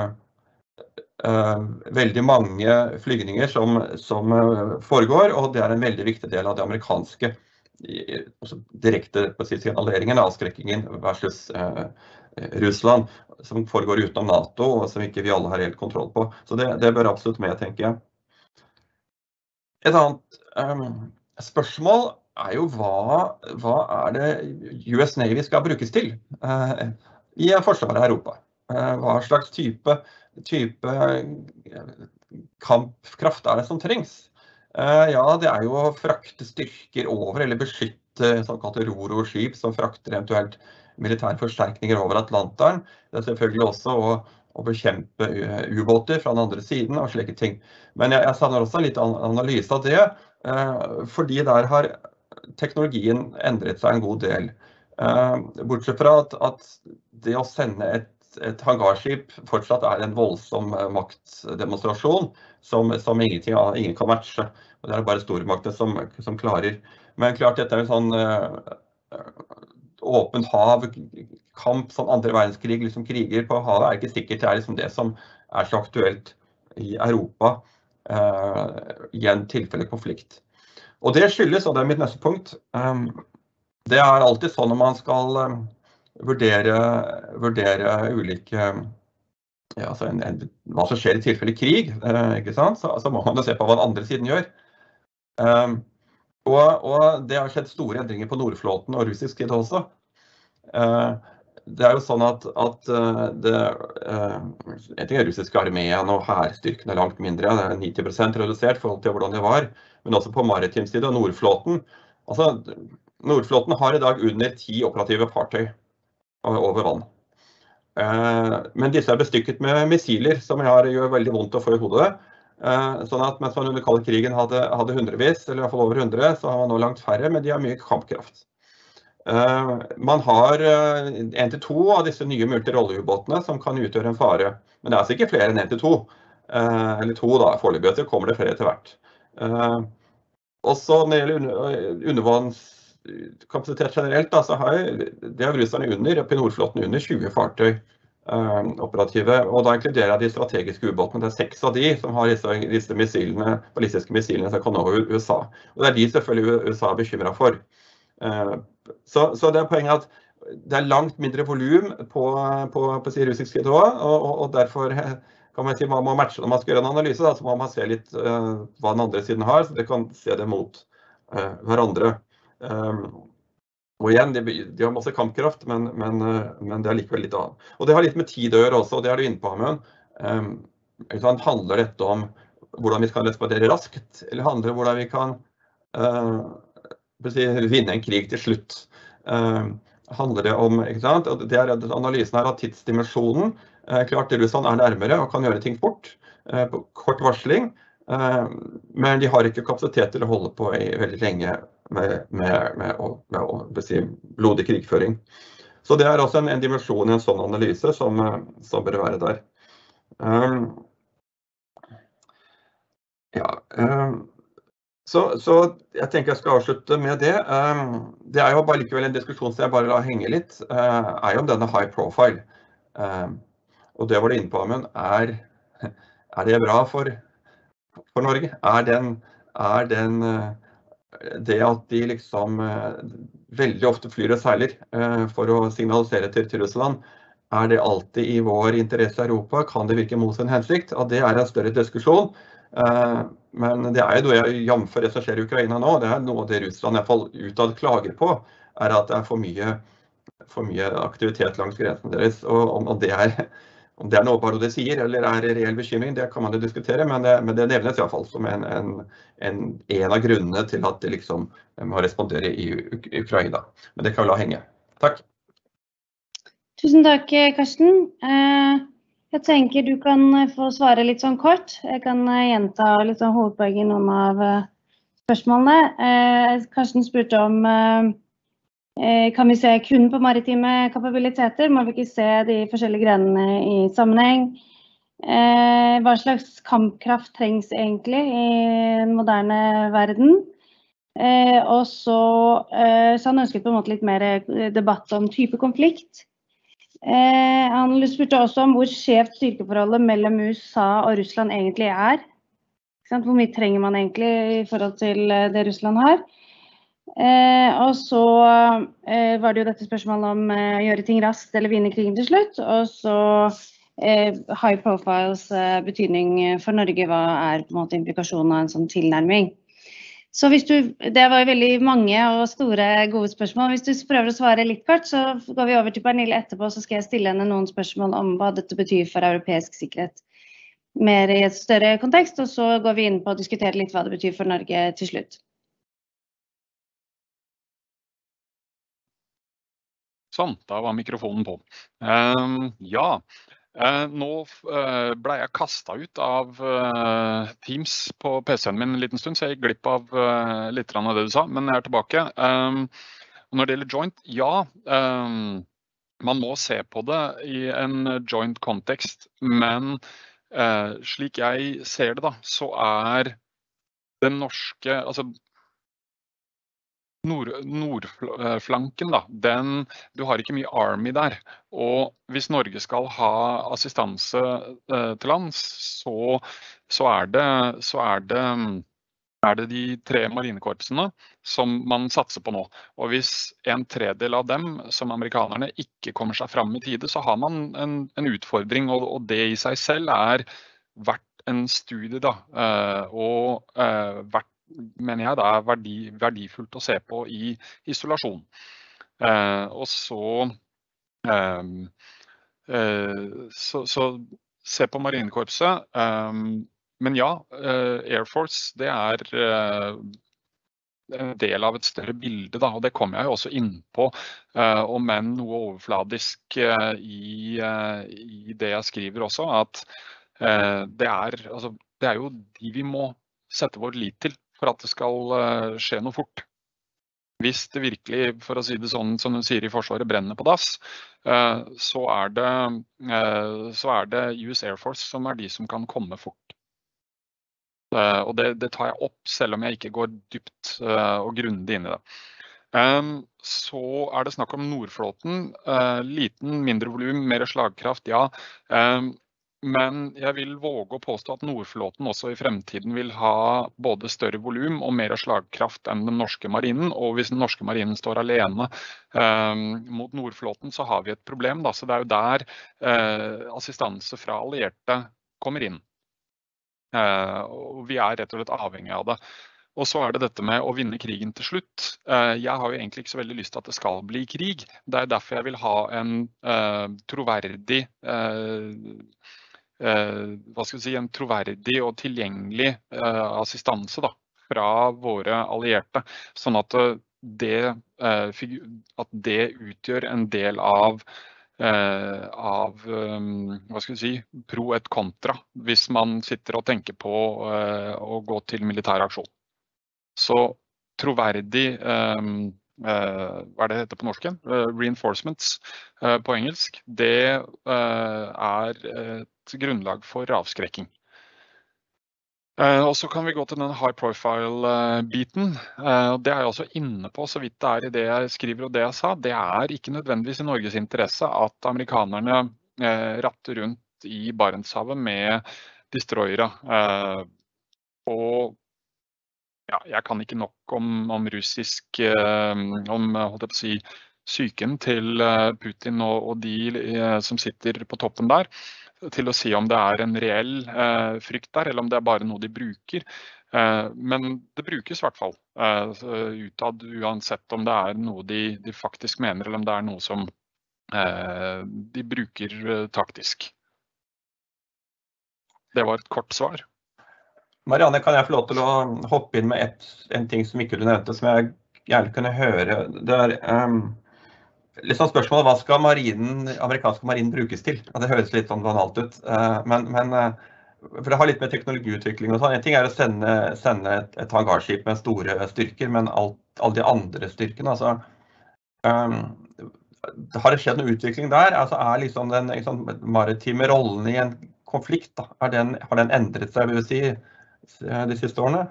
uh, veldig mange flygninger som, som foregår, og det er en veldig viktig del av det amerikanske altså, direkte på signaleringen, avskrekkingen versus uh, Russland, som foregår utenom NATO, og som ikke vi alle har helt kontroll på. Så det, det bør absolutt med, tenker jeg. Et annet um, spørsmål er jo hva, hva er det U S Navy skal brukes til uh, i forsvaret av Europa? Uh, hva slags type, type kampkraft er det som trengs? Uh, ja, det er jo å frakte styrker over eller beskytte såkalte ro-ro-skip som frakter eventuelt militære forsterkninger over Atlanteren. Det er selvfølgelig også å å bekjempe ubåter fra den andre siden og slike ting. Men jeg, jeg savner også litt analyse av det, eh, fordi der har teknologien endret seg en god del. Eh, bortsett fra at, at det å sende et, et hangarskip fortsatt er en voldsom maktdemonstrasjon som, som ingenting, ingen kan matche. Og det er bare stormaktene som, som klarer. Men klart dette er en sånn eh, åpent hav, kamp som andre verdenskrig, liksom kriger på havet, er ikke sikkert det er liksom det som er så aktuelt i Europa uh, i en tilfelle konflikt. Og det skyldes, og det er mitt neste punkt, um, det er alltid sånn når man skal um, vurdere, vurdere ulike, ja, altså en, en, hva som skjer i tilfelle krig, uh, ikke sant? Så, så må man jo se på hva den andre siden gjør. Um, Og, og det har skjedd store endringer på Nordflåten og russisk side også. Uh, det er jo sånn at, at uh, det, uh, jeg tenker russiske armeen og hærstyrkene er langt mindre, det er nitti prosent redusert i forhold til hvordan det var, men også på maritim side og Nordflåten. Altså, Nordflåten har i dag under ti operative fartøy over vann. Uh, men disse er bestykket med missiler, som jeg har, gjør veldig vondt å få i hodet. Uh, sånn at mens man under kalde krigen hadde, hadde hundrevis, eller i hvert fall over hundre, så har man nå langt færre, men de har mye kampkraft. Uh, man har uh, en til to av disse nye multirolleubåtene som kan utgjøre en fare, men det er altså ikke flere enn en til to. Uh, eller to da, foreløpig, så kommer det flere etter hvert. Uh, også når det gjelder under, undervannskapasitet generelt, da, så har det har russerne under, oppe i Nordflåten under tjue fartøy. Uh, operative, og da inkluderer jeg de strategiske ubåtene. Det er seks av de som har disse, disse missilene, ballistiske missilene som kan nå U S A. Og det er de selvfølgelig U S A er bekymret for. Uh, så, så det er poenget at det er langt mindre volum på, på, på si russisk side også, og, og, og derfor kan man si man må matche når man skal gjøre en analyse, da, så må man se litt uh, hva den andre siden har, så det kan se det mot uh, hverandre. Um, Og igjen, de, de har masse kampkraft, men, men, men det er likevel litt annet. Og det har litt med tid å gjøre også, og det er du inne på, Amund. Um, handler dette om hvordan vi kan respondere raskt, eller handler det om hvordan vi kan uh, si, vinne en krig til slutt? Uh, handler det om, ikke sant? Det er analysen her av tidsdimensjonen. Uh, klart Russland er nærmere og kan gjøre ting fort, uh, på kort varsling, uh, men de har ikke kapasitet til å holde på i veldig lenge med, med, med, å, med å si, blodig krigføring. Så det er også en, en dimensjon i en sånn analyse som, som bør være der. Um, ja, um, så, så jeg tenker jeg skal avslutte med det. Um, det er jo bare likevel en diskusjon som jeg bare lar henge litt, uh, er jo om denne high profile. Um, og det var det inne på, Amund, er, er det bra for, for Norge? Er den, er den uh, det at de liksom uh, veldig ofte flyr og seiler uh, for å signalisere til, til Russland, er det alltid i vår interesse i Europa? Kan det virke mot sin hensikt? Og det er en større diskusjon. Uh, men det er jo noe jeg jamfører det som skjer i Ukraina nå. Det er noe av det Russland i hvert fall utad klager på, er at det er for mye, for mye aktivitet langs grensen deres. Og om, om det er Om det er noe bare det sier, eller er det reell bekymring, det kan man jo diskutere, men det, men det nevnes i hvert fall som en, en, en, en av grunnene til at det liksom må respondere i Ukraina. Men det kan vi la henge. Takk. Tusen takk, Karsten. Jeg tenker du kan få svare litt sånn kort. Jeg kan gjenta litt sånn hovedpoeng i noen av spørsmålene. Karsten spurte om kan vi se kun på maritime kapabiliteter, må vi ikke se de forskjellige grenene i sammenheng. Eh, hva slags kampkraft trengs egentlig i den moderne verden? Eh, og så, eh, så han ønsket på en måte litt mer debatt om type konflikt. Eh, han spurte også om hvor skjevt styrkeforholdet mellom U S A og Russland egentlig er. Hvor mye trenger man egentlig i forhold til det Russland har? Eh, og så eh, var det jo dette spørsmålet om eh, å gjøre ting raskt eller vinne krigen til slutt, og så eh, high profiles eh, betydning for Norge, hva er på en måte implikasjonen av en sånn tilnærming. Så hvis du, det var jo veldig mange og store gode spørsmål, hvis du prøver å svare litt kort, så går vi over til Pernille etterpå, så skal jeg stille henne noen spørsmål om hva dette betyr for europeisk sikkerhet mer i et større kontekst, og så går vi inn på å diskutere litt hva det betyr for Norge til slutt. Sånn, da var mikrofonen på. Um, ja, uh, nå uh, ble jeg kastet ut av uh, Teams på P C-en min en liten stund, så jeg gikk glipp av uh, litt av det du sa, men jeg er tilbake. Um, når det gjelder joint, ja, um, man må se på det i en joint kontekst, men uh, slik jeg ser det da, så er den norske, altså Nord, nordflanken da, den, du har ikke mye army der, og hvis Norge skal ha assistanse eh, til lands, så, så, er det, så er, det, er det de tre marinekorpsene som man satser på nå. Og hvis en tredel av dem, som amerikanerne, ikke kommer seg fram i tide, så har man en, en utfordring, og, og det i seg selv er verdt en studie da, eh, og eh, verdt mener jeg det er verdi, verdifullt å se på i isolasjon. Eh, og så, eh, eh, så, så se på Marinekorpset. Eh, men ja, eh, Air Force, det er eh, en del av et større bilde, da, og det kommer jeg jo også inn på, uh, om enn noe overfladisk uh, i, uh, i det jeg skriver også, at uh, det, er, altså, det er jo de vi må sette vår lit til for at det skal uh, skje noe fort. Hvis det virkelig, for å si det sånn som de sier i Forsvaret, brenner på dass, uh, så, er det, uh, så er det U S Air Force som er de som kan komme fort. Uh, og det, det tar jeg opp, selv om jeg ikke går dypt uh, og grundig inn i det. Um, så er det snakk om Nordflåten. Uh, liten, mindre volum, mer slagkraft, ja. Um, men jeg vil våge å påstå at Nordflåten også i fremtiden vil ha både større volum og mer slagkraft enn den norske marinen. Og hvis den norske marinen står alene um, mot Nordflåten, så har vi et problem, da. Så det er jo der uh, assistanse fra allierte kommer inn. Uh, og vi er rett og slett avhengig av det. Og så er det dette med å vinne krigen til slutt. Uh, jeg har jo egentlig ikke så veldig lyst til at det skal bli krig. Det er derfor jeg vil ha en uh, troverdig uh, uh, hva skal jeg si, en troverdig og tilgjengelig uh, assistanse da, fra våre allierte, sånn at det, uh, at det utgjør en del av Uh, av um, hva skal vi si, pro et kontra, hvis man sitter og tenker på uh, å gå til militær aksjon. Så troverdig, um, uh, hva er det heter på norsk? Uh, reinforcements uh, på engelsk, det uh, er et grunnlag for avskrekking. Uh, og så kan vi gå til den high profile-biten. Uh, det er jeg også inne på, så vidt det er i det jeg skriver og det jeg sa. Det er ikke nødvendigvis i Norges interesse at amerikanerne uh, ratter rundt i Barentshavet med destroyere. Uh, og ja, jeg kan ikke nok om, om russisk, uh, om holdt jeg på å si, psyken til uh, Putin og, og de uh, som sitter på toppen der, til å si om det er en reell eh, frykt der, eller om det er bare noe de bruker. Eh, men det brukes i hvert fall eh, utad, uansett om det er noe de, de faktisk mener, eller om det er noe som eh, de bruker eh, taktisk. Det var et kort svar. Marianne, kan jeg få lov til å hoppe inn med et, en ting som ikke du nevnte, som jeg gjerne kunne høre? Det er... Um Litt sånn spørsmål, hva skal marinen, amerikanske marinen brukes til? Ja, det høres litt sånn banalt ut, men, men for det har litt med teknologiutvikling og sånn. En ting er å sende, sende et, et hangarskip med store styrker, men alt, alle de andre styrkene, altså, um, har det skjedd noe utvikling der? Altså, er liksom den liksom, maritime rollen i en konflikt, da, er den, har den endret seg, vil jeg si, de siste årene?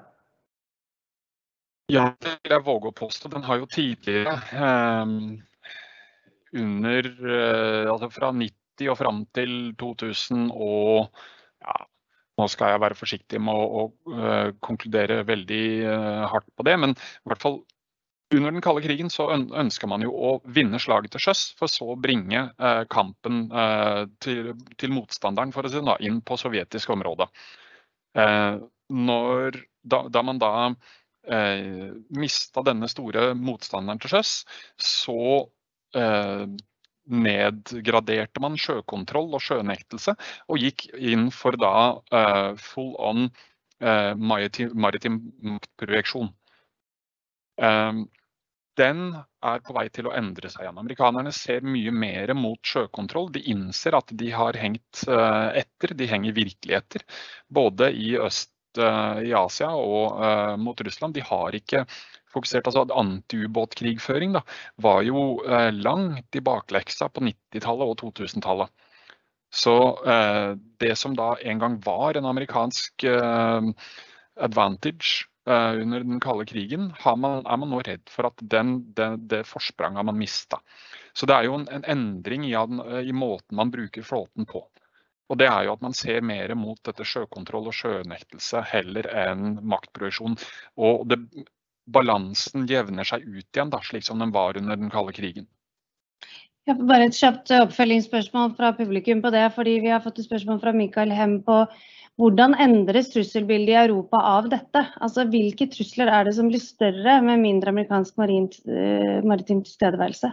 Ja, det vil jeg våge å påstå. Den har jo tidligere... Um under, altså fra nitti og frem til to tusen og, ja, nå skal jeg være forsiktig med å, å uh, konkludere veldig uh, hardt på det, men i hvert fall under den kalde krigen så ønsker man jo å vinne slaget til sjøs, for så å bringe uh, kampen uh, til, til motstanderen, for å si det, inn på sovjetisk område. Uh, når, da, da man da uh, mistet denne store motstanderen til sjøs, så Eh, nedgraderte man sjøkontroll og sjønektelse og gikk inn for da eh, full on eh, maritim, maritim maktprojeksjon. Eh, den er på vei til å endre seg igjen. Amerikanerne ser mye mer mot sjøkontroll. De innser at de har hengt eh, etter, de henger virkelig etter, både i øst, eh, i Asia og eh, mot Russland. De har ikke fokusert, altså anti-ubåtkrigføring da, var jo eh, langt i bakleksa på nittitallet og to tusen-tallet. Så eh, det som da en gang var en amerikansk eh, advantage eh, under den kalde krigen, har man, er man nå redd for at den, den, det forspranget har man mistet. Så det er jo en, en endring i, i måten man bruker flåten på. Og det er jo at man ser mer mot dette sjøkontroll og sjønektelse heller enn maktprojeksjon. Og det balansen jevner seg ut igjen, da, slik som den var under den kalde krigen. Jeg får bare et kjapt oppfølgingsspørsmål fra publikum på det, fordi vi har fått et spørsmål fra Mikael Hem på hvordan endres trusselbildet i Europa av dette? Altså, hvilke trusler er det som blir større med mindre amerikansk marint, uh, maritim tilstedeværelse?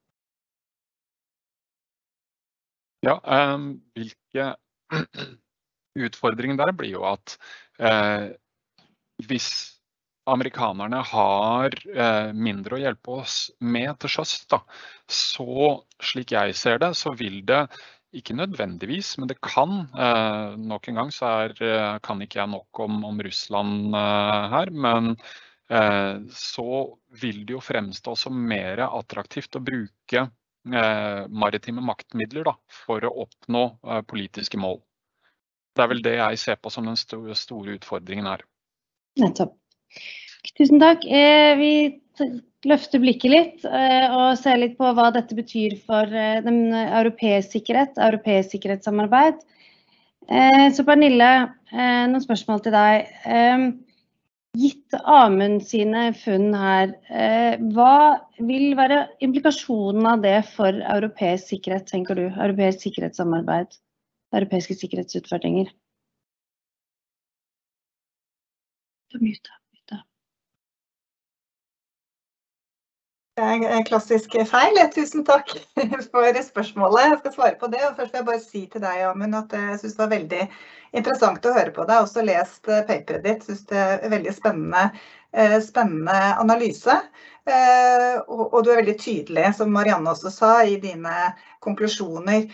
Ja, um, hvilke utfordringen der blir jo at uh, hvis amerikanerne har uh, mindre å hjelpe oss med til sjøs, da, så slik jeg ser det, så vil det ikke nødvendigvis, men det kan, uh, nok en gang så er, uh, kan ikke jeg nok om, om Russland uh, her, men uh, så vil det jo fremstå som mer attraktivt å bruke uh, maritime maktmidler da, for å oppnå uh, politiske mål. Det er vel det jeg ser på som den sto- store utfordringen her. Nettopp. Tusen takk. Eh, vi løfter blikket litt eh, og ser litt på hva dette betyr for eh, den europeisk sikkerhet, europeisk sikkerhetssamarbeid. Eh, så Pernille, eh, noen spørsmål til deg. Eh, gitt Amund sine funn her, eh, hva vil være implikasjonen av det for europeisk sikkerhet, tenker du? Europeisk sikkerhetssamarbeid, europeiske sikkerhetsutfordringer? Det er mye. Det er en klassisk feil. Tusen takk for spørsmålet. Jeg skal svare på det. Og først vil jeg bare si til deg, Amund, at jeg synes det var veldig interessant å høre på deg. Jeg har også lest paperet ditt. Jeg synes det er veldig spennende, spennende analyse. Og du er veldig tydelig, som Marianne også sa, i dine konklusjoner.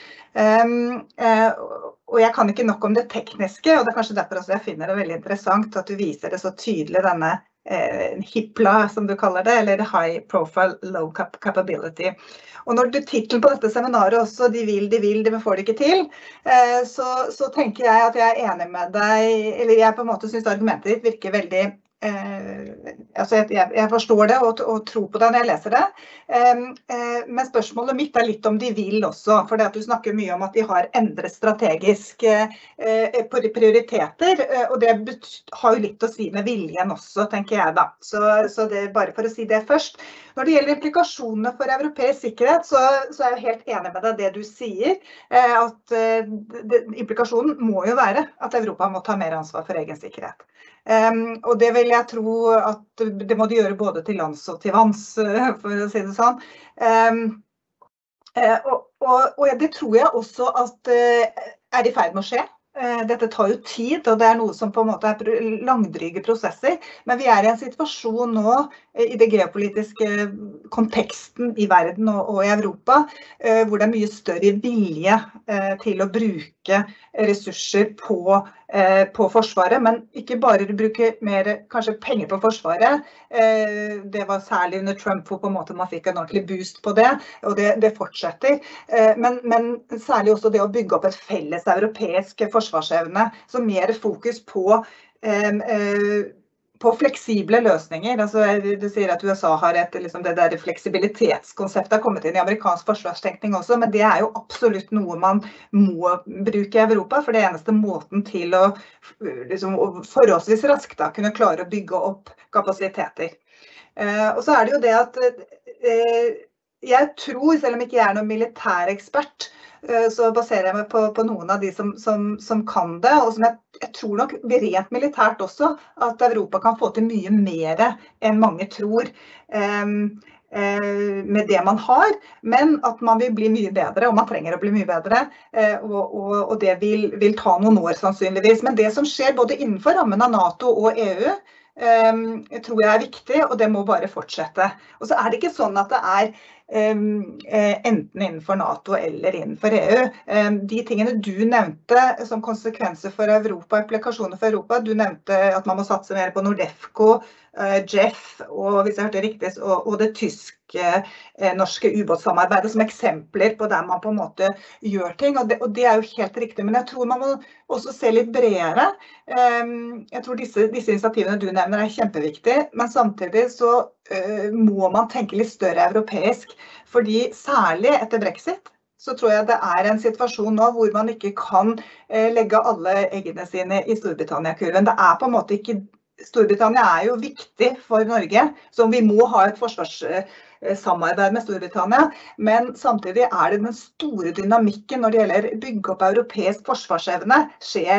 Og jeg kan ikke nok om det tekniske, og det er kanskje derfor også jeg finner det veldig interessant at du viser det så tydelig, denne Eh, HIPLA, som du kaller det, eller High Profile Low Capability. Og når du titlen på dette seminaret også, de vil, de vil, de får det ikke til, eh, så, så tenker jeg at jeg er enig med deg, eller jeg på en måte synes argumentet ditt virker veldig Eh, altså jeg, jeg forstår det og, og tror på det når jeg leser det, eh, eh, men spørsmålet mitt er litt om de vil også, for det at du snakker mye om at de har endret strategisk eh, prioriteter, eh, og det har jo litt å si med viljen også, tenker jeg da. Så, så det er bare for å si det først. Når det gjelder implikasjonene for europeisk sikkerhet, så, så er jeg helt enig med deg det du sier, eh, at eh, det, implikasjonen må jo være at Europa må ta mer ansvar for egen sikkerhet. Um, og det vil jeg tro at det må de gjøre både til lands og til vanns, for å si det sånn. Um, uh, og, og, og det tror jeg også at uh, er i ferd med å skje. Uh, dette tar jo tid, og det er noe som på en måte er langdryge prosesser. Men vi er i en situasjon nå uh, i det geopolitiske konteksten i verden og, og i Europa, uh, hvor det er mye større vilje uh, til å bruke ressurser på, eh, på Forsvaret, men ikke bare bruke mer kanskje penger på Forsvaret. Eh, det var særlig under Trump hvor på en måte man fikk en ordentlig boost på det, og det, det fortsetter. Eh, men, men særlig også det å bygge opp et felles europeisk forsvarsevne, så mer fokus på eh, eh, på fleksible løsninger. Altså, du sier at U S A har et, liksom det der fleksibilitetskonseptet har kommet inn i amerikansk forsvarstenkning også, men det er jo absolutt noe man må bruke i Europa, for det er eneste måten til å liksom, forholdsvis raskt da, kunne klare å bygge opp kapasiteter. Uh, og så er det jo det at uh, jeg tror, selv om ikke jeg er noen militærekspert, så baserer jeg meg på, på noen av de som, som, som kan det, og som jeg, jeg tror nok rent militært også, at Europa kan få til mye mer enn mange tror um, uh, med det man har, men at man vil bli mye bedre, og man trenger å bli mye bedre, uh, og, og, og det vil, vil ta noen år sannsynligvis. Men det som skjer både innenfor rammen av NATO og E U, um, tror jeg er viktig, og det må bare fortsette. Og så er det ikke sånn at det er Um, uh, enten innenfor NATO eller innenfor E U. Um, de tingene du nevnte som konsekvenser for Europa, implikasjoner for Europa, du nevnte at man må satse mer på Nordefco, uh, J E F, og hvis jeg hørte riktig, og, og det tyske, uh, norske ubåtssamarbeidet som eksempler på der man på en måte gjør ting, og det, og det er jo helt riktig, men jeg tror man må også se litt bredere. Um, jeg tror disse, disse initiativene du nevner er kjempeviktige, men samtidig så uh, må man tenke litt større europeisk, fordi særlig etter Brexit, så tror jeg det er en situasjon nå hvor man ikke kan uh, legge alle eggene sine i Storbritannia-kurven. Det er på en måte ikke, Storbritannia er jo viktig for Norge, så vi må ha et forsvarssamarbeid med Storbritannia, men samtidig er det den store dynamikken når det gjelder bygge opp europeisk forsvarsevne, skjer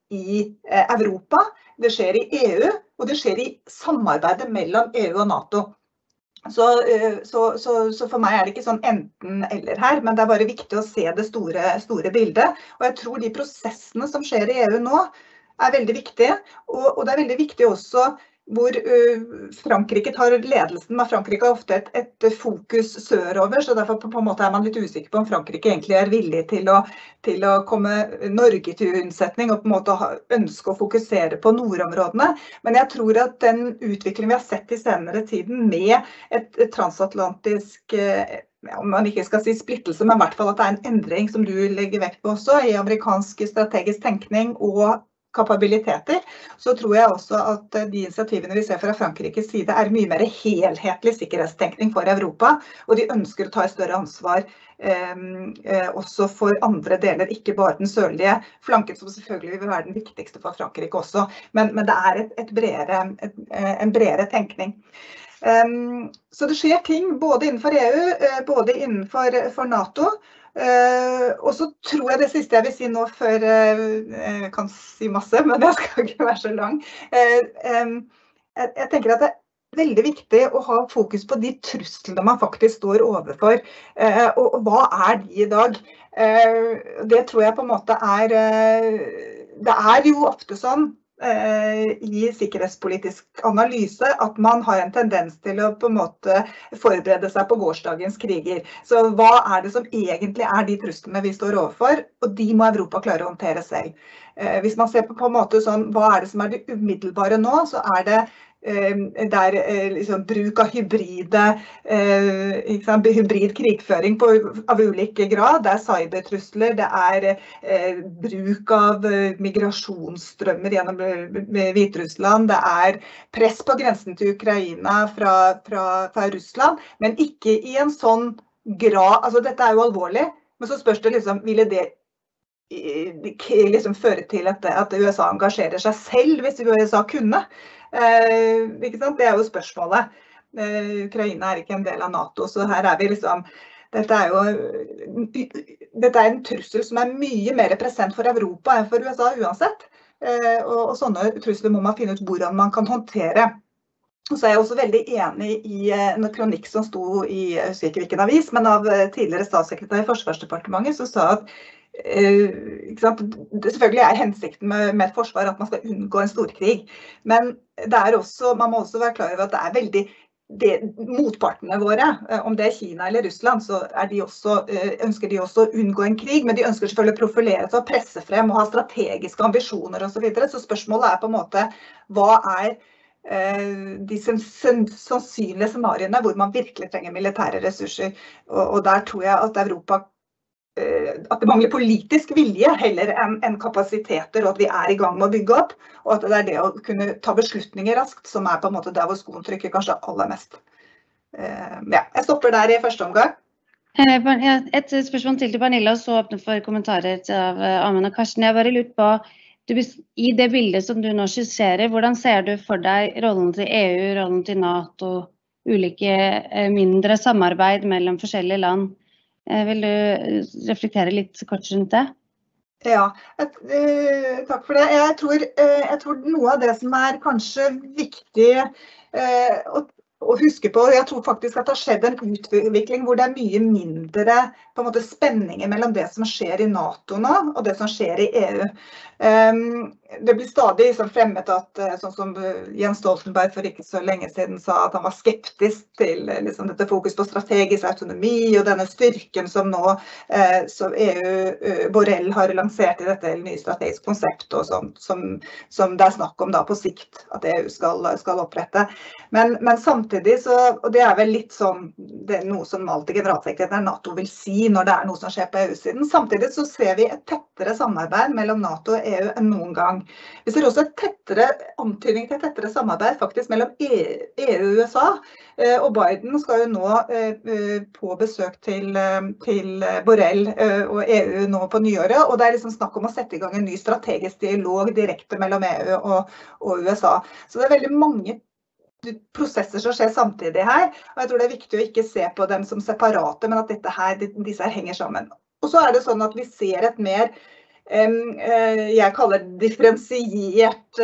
i Europa, det skjer i E U, og det skjer i samarbeidet mellom E U og NATO. Så, så, så, så for meg er det ikke sånn enten eller her, men det er bare viktig å se det store, store bildet. Og jeg tror de prosessene som skjer i E U nå er veldig viktige, og, og det er veldig viktig også hvor uh, Frankrike tar ledelsen, men Frankrike har ofte et, et fokus sørover, så derfor på, på en måte er man litt usikker på om Frankrike egentlig er villig til å, til å komme Norge til unnsetning og på en måte ha, ønske å fokusere på nordområdene. Men jeg tror at den utviklingen vi har sett i senere tiden med et, et transatlantisk uh, om man ikke skal si splittelse, men i hvert fall at det er en endring som du legger vekt på også i amerikansk strategisk tenkning og kapabiliteter, så tror jeg også at de initiativene vi ser fra Frankrikes side er mye mer helhetlig sikkerhetstenkning for Europa, og de ønsker å ta et større ansvar eh, også for andre deler, ikke bare den sørlige flanken, som selvfølgelig vil være den viktigste for Frankrike også, men, men det er et, et bredere, et, en bredere tenkning. Um, så det skjer ting både innenfor E U, både innenfor for NATO, Uh, og så tror jeg det siste jeg vil si nå før uh, jeg kan si masse, men jeg skal ikke være så lang. Uh, um, jeg, jeg tenker at det er veldig viktig å ha fokus på de truslene man faktisk står overfor, uh, og, og hva er de i dag? Uh, det tror jeg på en måte er, uh, det er jo ofte sånn i sikkerhetspolitisk analyse at man har en tendens til å på en måte forberede seg på gårsdagens kriger. Så hva er det som egentlig er de truslene vi står overfor, og de må Europa klare å håndtere selv. Hvis man ser på på en måte sånn, hva er det som er det umiddelbare nå, så er det det er liksom bruk av hybride, ikke sant, hybrid krigføring på, av ulike grad, det er cybertrusler, det er eh, bruk av migrasjonsstrømmer gjennom Hviterussland, det er press på grensen til Ukraina fra, fra, fra Russland, men ikke i en sånn grad, altså dette er jo alvorlig, men så spørs det liksom, ville det liksom føre til at, at U S A engasjerer seg selv hvis U S A kunne? Eh, ikke sant? Det er jo spørsmålet. Eh, Ukraina er ikke en del av NATO, så her er vi liksom, dette er jo dette er en trussel som er mye mer present for Europa enn for U S A uansett. Eh, og, og sånne trusler må man finne ut hvordan man kan håndtere. Og så er jeg også veldig enig i en kronikk som sto i, jeg husker ikke hvilken avis, men av tidligere statssekretær i Forsvarsdepartementet, som sa at Uh, ikke sant? Det selvfølgelig er hensikten med, med et forsvar at man skal unngå en storkrig, men det er også, man må også være klar over at det er veldig det, motpartene våre, uh, om det er Kina eller Russland, så er de også, uh, ønsker de også å unngå en krig, men de ønsker selvfølgelig å profilere seg og presse frem og ha strategiske ambisjoner og så videre, så spørsmålet er på en måte, hva er uh, de sannsynlige scenariene hvor man virkelig trenger militære ressurser, og, og der tror jeg at Europa at det mangler politisk vilje heller enn en kapasiteter, og at vi er i gang med å bygge opp, og at det er det å kunne ta beslutninger raskt som er på en måte der hvor skoen trykker kanskje aller mest. Ja, jeg stopper der i første omgang. Et spørsmål til til Pernille, og så åpne for kommentarer av Amund og Karsten. Jeg bare lurt på, du, i det bildet som du nå skisserer, hvordan ser du for deg rollen til E U, rollen til NATO, ulike mindre samarbeid mellom forskjellige land? Vil du reflektere litt kort rundt det? Ja, et, eh, takk for det. Jeg tror, eh, jeg tror noe av det som er kanskje viktig eh, å, å huske på, jeg tror faktisk at det har skjedd en utvikling hvor det er mye mindre på en måte spenninger mellom det som skjer i NATO nå og det som skjer i E U. Um, det blir stadig liksom fremmet at, sånn som Jens Stoltenberg for ikke så lenge siden sa, at han var skeptisk til liksom, dette fokus på strategisk autonomi og denne styrken som nå eh, som E U, uh, Borrell har lansert i dette nye strategiske konsept og sånt, som, som det er snakk om da på sikt at E U skal, skal opprette. Men, men samtidig så, og det er vel litt sånn, det er noe som alltid generalsekretæren NATO vil si når det er noe som skjer på E U-siden. Samtidig så ser vi et tettere samarbeid mellom NATO og E U enn noen gang. Vi ser også et tettere, antydning til et tettere samarbeid faktisk mellom E U og U S A, og Biden skal jo nå på besøk til, til Borrell og E U nå på nyåret, og det er liksom snakk om å sette i gang en ny strategisk dialog direkte mellom E U og, og U S A. Så det er veldig mange prosesser som skjer samtidig her, og jeg tror det er viktig å ikke se på dem som separate, men at dette her, disse her henger sammen. Og så er det sånn at vi ser et mer jeg kaller det differensiert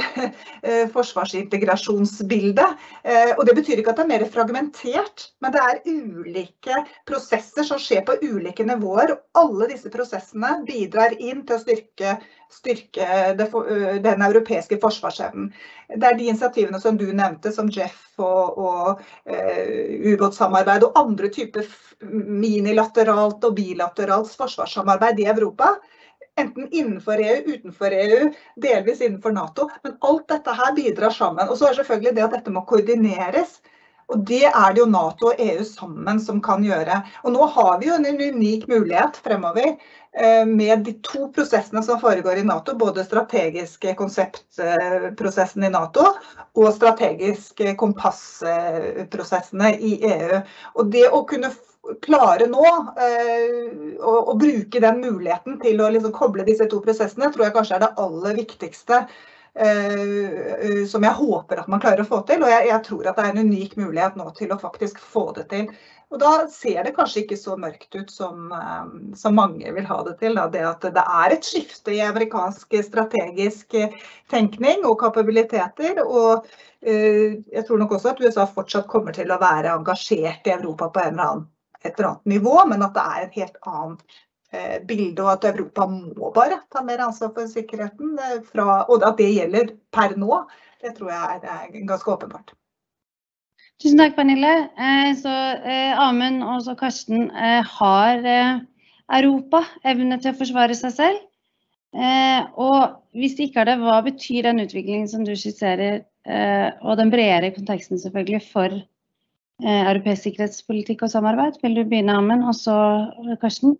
forsvarsintegrasjonsbilde. Og det betyr ikke at det er mer fragmentert, men det er ulike prosesser som skjer på ulike nivåer. Og alle disse prosessene bidrar inn til å styrke, styrke det, den europeiske forsvarsevnen. Det er de initiativene som du nevnte, som Jeff og, og uh, ubåtsamarbeid og andre typer minilateralt og bilateralt forsvarssamarbeid i Europa. Enten innenfor E U, utenfor E U, delvis innenfor NATO, men alt dette her bidrar sammen. Og så er selvfølgelig det at dette må koordineres, og det er det jo NATO og E U sammen som kan gjøre. Og nå har vi jo en unik mulighet fremover med de to prosessene som foregår i NATO, både strategiske konseptprosessene i NATO og strategiske kompassprosessene i E U. Og det å kunne klare nå å, å bruke den muligheten til å liksom koble disse to prosessene, tror jeg kanskje er det aller viktigste uh, som jeg håper at man klarer å få til, og jeg, jeg tror at det er en unik mulighet nå til å faktisk få det til. Og da ser det kanskje ikke så mørkt ut som, um, som mange vil ha det til, da. Det at det er et skifte i amerikansk strategisk tenkning og kapabiliteter, og uh, jeg tror nok også at U S A fortsatt kommer til å være engasjert i Europa på en eller annen et eller annet nivå, men at det er et helt annet eh, bilde, og at Europa må bare ta mer ansvar for sikkerheten, eh, fra, og at det gjelder per nå, det tror jeg er, er ganske åpenbart. Tusen takk, Pernille. Eh, så eh, Amund og så Karsten, eh, har eh, Europa evne til å forsvare seg selv? Eh, og hvis det ikke er det, hva betyr den utviklingen som du skisserer, eh, og den bredere konteksten selvfølgelig for Eh, europeisk sikkerhetspolitikk og samarbeid? Vil du begynne, Amund, og så Karsten?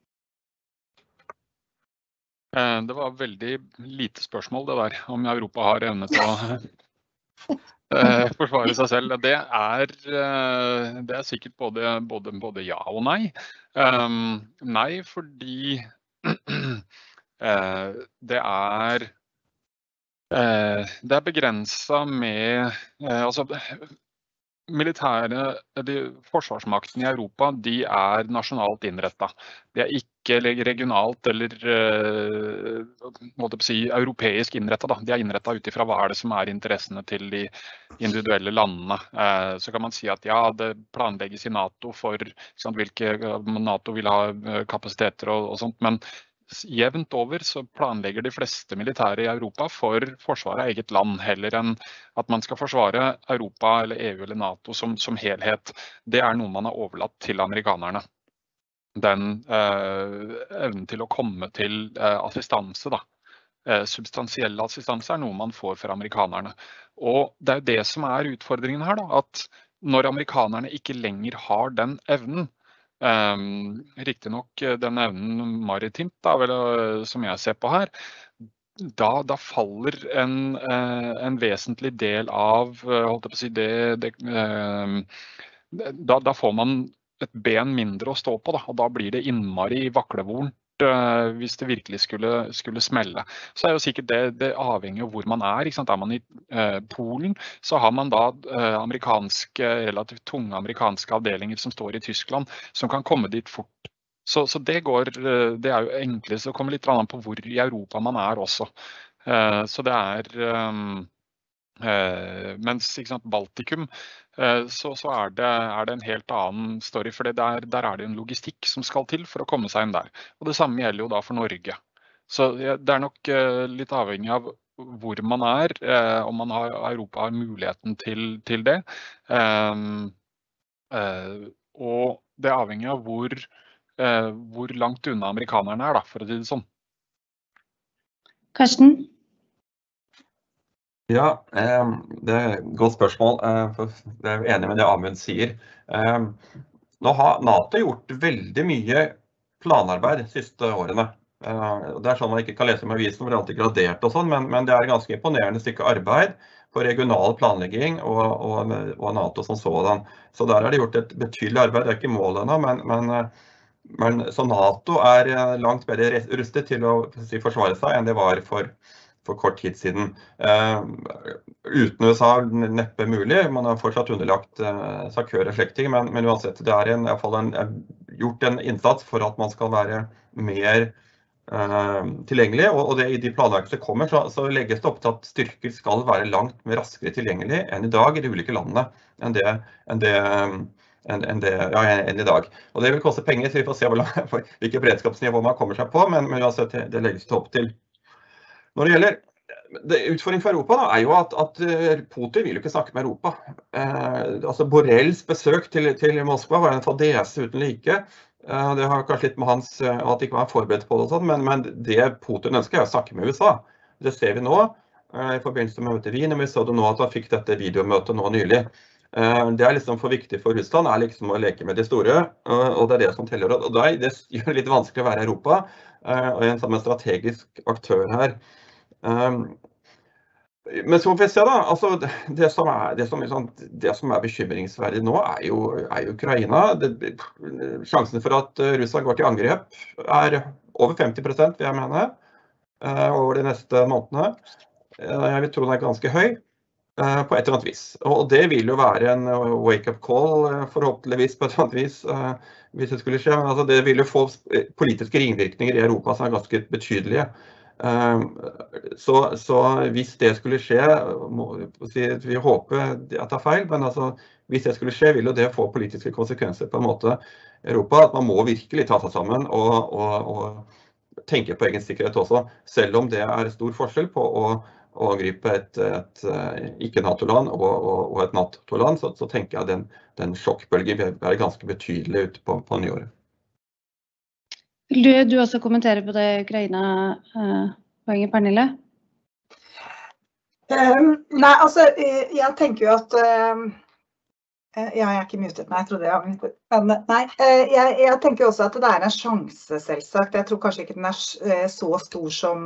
Eh, det var veldig lite spørsmål det der, om Europa har evne til å eh, forsvare seg selv. Det er, eh, det er sikkert både, både, både ja og nei. Um, nei, fordi eh, det er eh, det er begrenset med eh, altså militære, de, forsvarsmakten i Europa, de er nasjonalt innrettet. De er ikke regionalt eller uh, måtte jeg si, europeisk innrettet. Da. De er innrettet ut ifra hva er det som er interessene til de individuelle landene. Uh, så kan man si at ja, det planlegges i NATO for sant, hvilke NATO vil ha kapasiteter og, og sånt, men jevnt over så planlegger de fleste militære i Europa for forsvaret av eget land, heller enn at man skal forsvare Europa eller E U eller NATO som, som helhet. Det er noe man har overlatt til amerikanerne. Den eh, evnen til å komme til eh, assistanse, da. Eh, substansiell assistanse er noe man får fra amerikanerne. Og det er jo det som er utfordringen her, da, at når amerikanerne ikke lenger har den evnen, Um, riktig nok den evnen maritimt, da, vel, som jeg ser på her, da, da faller en, uh, en vesentlig del av, uh, holdt jeg på å si, det, det, uh, da, da får man et ben mindre å stå på, da, og da blir det innmari vaklevorent uh, hvis det virkelig skulle, skulle smelle. Så er jo sikkert det, det avhengig av hvor man er, ikke sant? Er man i uh, Polen, så har man da uh, amerikanske, relativt tunge amerikanske avdelinger som står i Tyskland, som kan komme dit fort. Så, så det, går, uh, det er jo enklest å komme litt an på hvor i Europa man er også. Uh, så det er... Um, Uh, mens ikke sant, Baltikum, uh, så, så er, det, er det en helt annen story, for det der, der er det en logistikk som skal til for å komme seg inn der. Og det samme gjelder jo da for Norge. Så ja, det er nok uh, litt avhengig av hvor man er, uh, om man har, Europa har muligheten til, til det. Um, uh, og det er avhengig av hvor, uh, hvor langt unna amerikanerne er, da, for å si det sånn. Karsten? Ja, det er et godt spørsmål, for jeg er enig med det Amund sier. Nå har NATO gjort veldig mye planarbeid de siste årene. Det er sånn man ikke kan lese om avisen, for det er alltid gradert og sånn, men, men det er et ganske imponerende stykke arbeid på regional planlegging og, og, og NATO som sådan. Så der har de gjort et betydelig arbeid, det er ikke målet ennå, men, men, men så NATO er langt bedre rustet til å si, forsvare seg enn det var for for kort tid siden. Uh, uten U S A neppe mulig, man har fortsatt underlagt uh, SACEUR og slike ting, men, men uansett, det er en, i hvert fall en, gjort en innsats for at man skal være mer uh, tilgjengelig, og, og det, i de planverkene som kommer, så, så legges det opp til at styrker skal være langt mer raskere tilgjengelig enn i dag i de ulike landene, enn det, enn det Enn, enn, det, ja, enn i dag. Og det vil koste penger, så vi får se hvor, hvilke beredskapsnivå man kommer seg på, men, men altså, det, det legges det opp til. Når det gjelder det, utfordringen for Europa da, er jo at, at Putin vil jo ikke snakke med Europa. Eh, altså Borrells besøk til, til Moskva var en fadese uten like. Eh, det har kanskje litt med hans, at ikke var forberedt på det og sånn, men, men det Putin ønsker er å snakke med U S A. Det ser vi nå, eh, i forbindelse med møtet i Wien, og vi så det nå at han fikk dette videomøtet nå nylig. Det er liksom for viktig for Russland, er liksom å leke med de store, og det er det som teller. Og det gjør det litt vanskelig å være i Europa, og en sånn strategisk aktør her. Men så får vi se da, altså det som er, det som, liksom, det som er bekymringsverdig nå er jo, er jo Ukraina. Det, sjansen for at Russland går til angrep er over femti prosent, vil jeg mene, over de neste månedene. Jeg vil tro den er ganske høy. På et eller annet vis. Og det vil jo være en wake-up call, forhåpentligvis på et eller annet vis, hvis det skulle skje. Men altså, det vil jo få politiske ringvirkninger i Europa som er ganske betydelige. Så, så hvis det skulle skje, må vi håpe at det er feil, men altså, hvis det skulle skje, vil jo det få politiske konsekvenser på en måte i Europa, at man må virkelig ta seg sammen og, og, og tenke på egen sikkerhet også, selv om det er stor forskjell på å å angripe et, et, et ikke-NATO-land og, og, og et NATO-land, så, så tenker jeg at den, den sjokkbølgen vil være ganske betydelig ute på, på nyåret. Vil du, du også kommentere på det Ukraina-poenget, Pernille? Um, nei, altså, jeg tenker jo at um, ja, jeg er ikke mutet, nei, jeg trodde jeg var mutet. Men nei, jeg, jeg tenker også at det er en sjanse, selvsagt. Jeg tror kanskje ikke den er så stor som,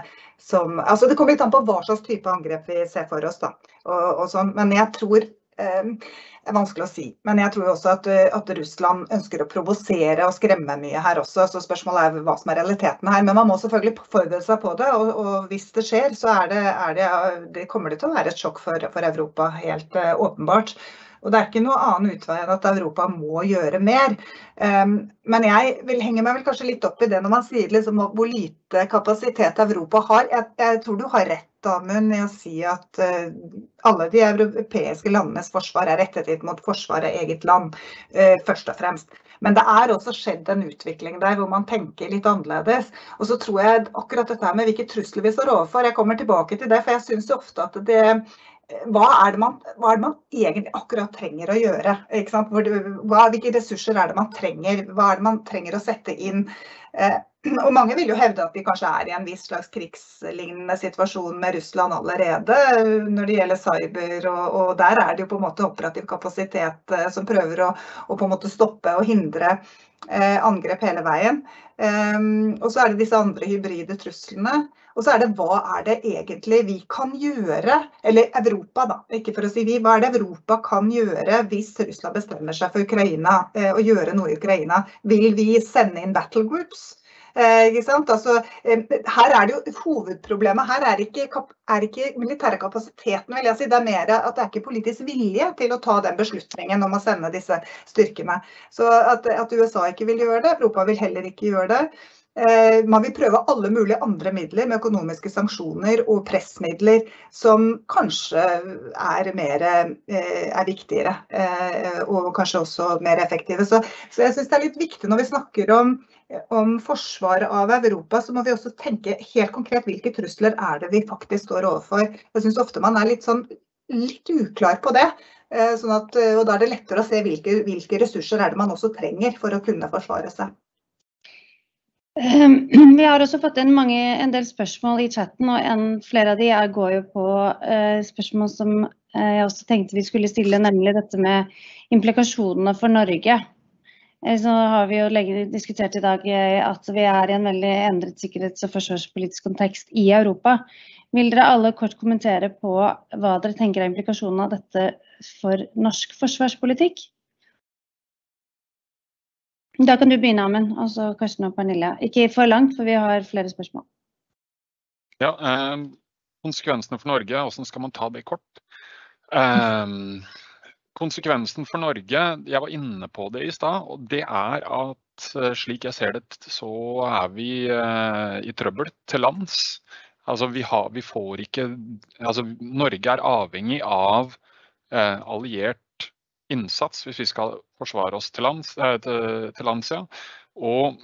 som altså det kommer litt an på hva slags type angrep vi ser for oss da, og, og sånn. Men jeg tror, um, det er vanskelig å si, men jeg tror også at, at Russland ønsker å provosere og skremme mye her også, så spørsmålet er hva som er realiteten her. Men man må selvfølgelig forberede seg på det, og, og hvis det skjer, så er det, er det, det kommer det til å være et sjokk for, for Europa, helt uh, åpenbart. Og det er ikke noe annen utvei enn at Europa må gjøre mer. Um, men jeg vil henge meg vel kanskje litt opp i det når man sier liksom hvor lite kapasitet Europa har. Jeg, jeg tror du har rett, Amund, i å si at uh, alle de europeiske landenes forsvar er rettet mot forsvaret eget land, uh, først og fremst. Men det er også skjedd en utvikling der hvor man tenker litt annerledes. Og så tror jeg akkurat dette med hvilke trusler vi står overfor, jeg kommer tilbake til det, for jeg synes ofte at det Hva er, det man, hva er det man egentlig akkurat trenger å gjøre? Ikke sant? Hvor, hva, hvilke ressurser er det man trenger? Hva er det man trenger å sette inn? Eh, og mange vil jo hevde at vi kanskje er i en viss slags krigslignende situasjon med Russland allerede når det gjelder cyber, og, og der er det jo på en måte operativ kapasitet eh, som prøver å, å på en måte stoppe og hindre eh, angrep hele veien. Eh, og så er det disse andre hybride truslene. Og så er det, hva er det egentlig vi kan gjøre, eller Europa da, ikke for å si vi, hva er det Europa kan gjøre hvis Russland bestemmer seg for Ukraina, eh, og gjøre noe i Ukraina? Vil vi sende inn battle groups? Eh, ikke sant? Altså, eh, her er det jo, hovedproblemet her er ikke, er ikke militære kapasiteten, vil jeg si. Det er mer at det er ikke politisk vilje til å ta den beslutningen om å sende disse styrkene. Så at, at U S A ikke vil gjøre det, Europa vil heller ikke gjøre det. Man vil prøve alle mulige andre midler med økonomiske sanksjoner og pressmidler som kanskje er, mer, er viktigere og kanskje også mer effektive. Så, så jeg synes det er litt viktig når vi snakker om, om forsvar av Europa, så må vi også tenke helt konkret hvilke trusler er det vi faktisk står overfor. Jeg synes ofte man er litt, sånn, litt uklar på det. Sånn at, og da er det lettere å se hvilke, hvilke ressurser er det man også trenger for å kunne forsvare seg. Vi har også fått inn mange, en del spørsmål i chatten, og en, flere av de er, går jo på uh, spørsmål som uh, jeg også tenkte vi skulle stille, nemlig dette med implikasjonene for Norge. Uh, så har vi jo lenge diskutert i dag uh, at vi er i en veldig endret sikkerhets- og forsvarspolitisk kontekst i Europa. Vil dere alle kort kommentere på hva dere tenker er implikasjonene av dette for norsk forsvarspolitikk? Da kan du begynne, Amund, og så Karsten og Pernille. Ikke for langt, for vi har flere spørsmål. Ja, eh, konsekvensene for Norge, hvordan skal man ta det kort? Eh, konsekvensen for Norge, jeg var inne på det i stad, og det er at slik jeg ser det, så er vi i trøbbel til lands. Altså vi, har, vi får ikke, altså Norge er avhengig av eh, alliert innsats hvis vi skal forsvare oss til lands, eh, til, til lands ja. Og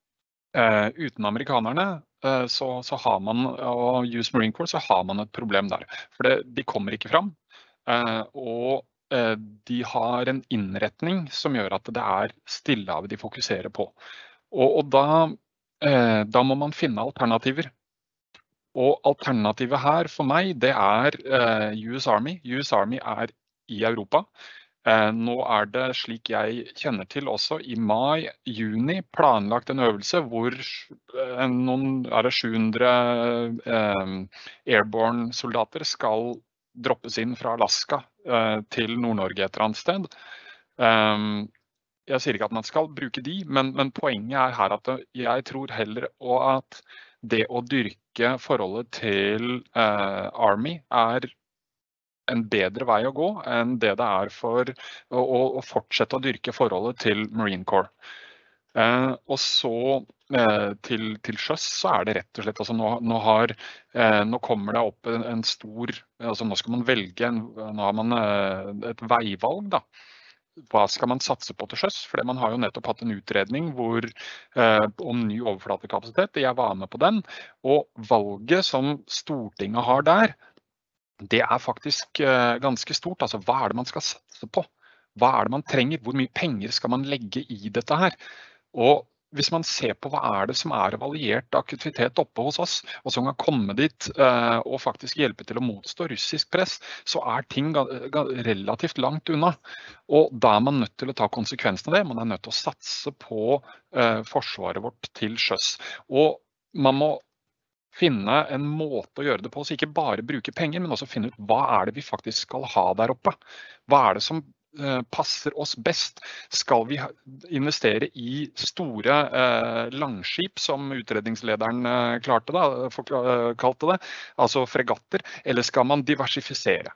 eh, uten amerikanerne eh, så, så har man, og U S Marine Corps, så har man et problem der. For det, de kommer ikke fram, eh, og eh, de har en innretning som gjør at det er Stillehavet de fokuserer på. Og, og da, eh, da må man finne alternativer. Og alternativet her for meg, det er eh, U S Army. U S Army er i Europa. Eh, nå er det, slik jeg kjenner til også, i mai, juni planlagt en øvelse hvor eh, noen, er det sju hundre eh, airborne soldater skal droppes inn fra Alaska eh, til Nord-Norge et eller annet sted. Eh, jeg sier ikke at man skal bruke de, men, men poenget er her at jeg tror heller at det å dyrke forholdet til eh, Army er en bedre vei å gå enn det det er for å, å fortsette å dyrke forholdet til Marine Corps. Eh, og så eh, til, til sjøs så er det rett og slett, altså nå, nå, har, eh, nå kommer det opp en, en stor, altså nå skal man velge, en, nå har man eh, et veivalg da. Hva skal man satse på til sjøs? For man har jo nettopp hatt en utredning hvor, eh, om ny overflatekapasitet, jeg var med på den, og valget som Stortinget har der, det er faktisk uh, ganske stort. Altså, hva er det man skal satse på? Hva er det man trenger? Hvor mye penger skal man legge i dette her? Og hvis man ser på hva er det som er av alliert aktivitet oppe hos oss, og som kan komme dit uh, og faktisk hjelpe til å motstå russisk press, så er ting relativt langt unna. Og da er man nødt til å ta konsekvensen av det. Man er nødt til å satse på uh, forsvaret vårt til sjøs. Og man må finne en måte å gjøre det på, så ikke bare bruke penger, men også finne ut hva er det vi faktisk skal ha der oppe. Hva er det som eh, passer oss best? Skal vi investere i store eh, langskip, som utredningslederen eh, klarte da, forklar, kalte det, altså fregatter, eller skal man diversifisere?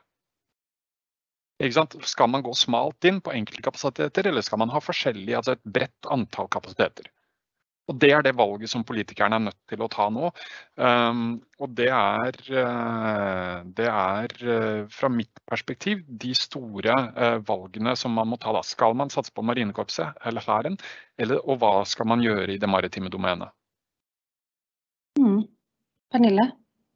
Ikke sant? Skal man gå smalt inn på enkelte kapasiteter, eller skal man ha forskjellige, altså et bredt antall kapasiteter? Og det er det valget som politikerne er nødt til å ta nå. Um, og det er, uh, det er uh, fra mitt perspektiv de store uh, valgene som man må ta da. Skal man satse på marinekorpset eller hæren, eller, og hva skal man gjøre i det maritime domenet? Mm. Pernille?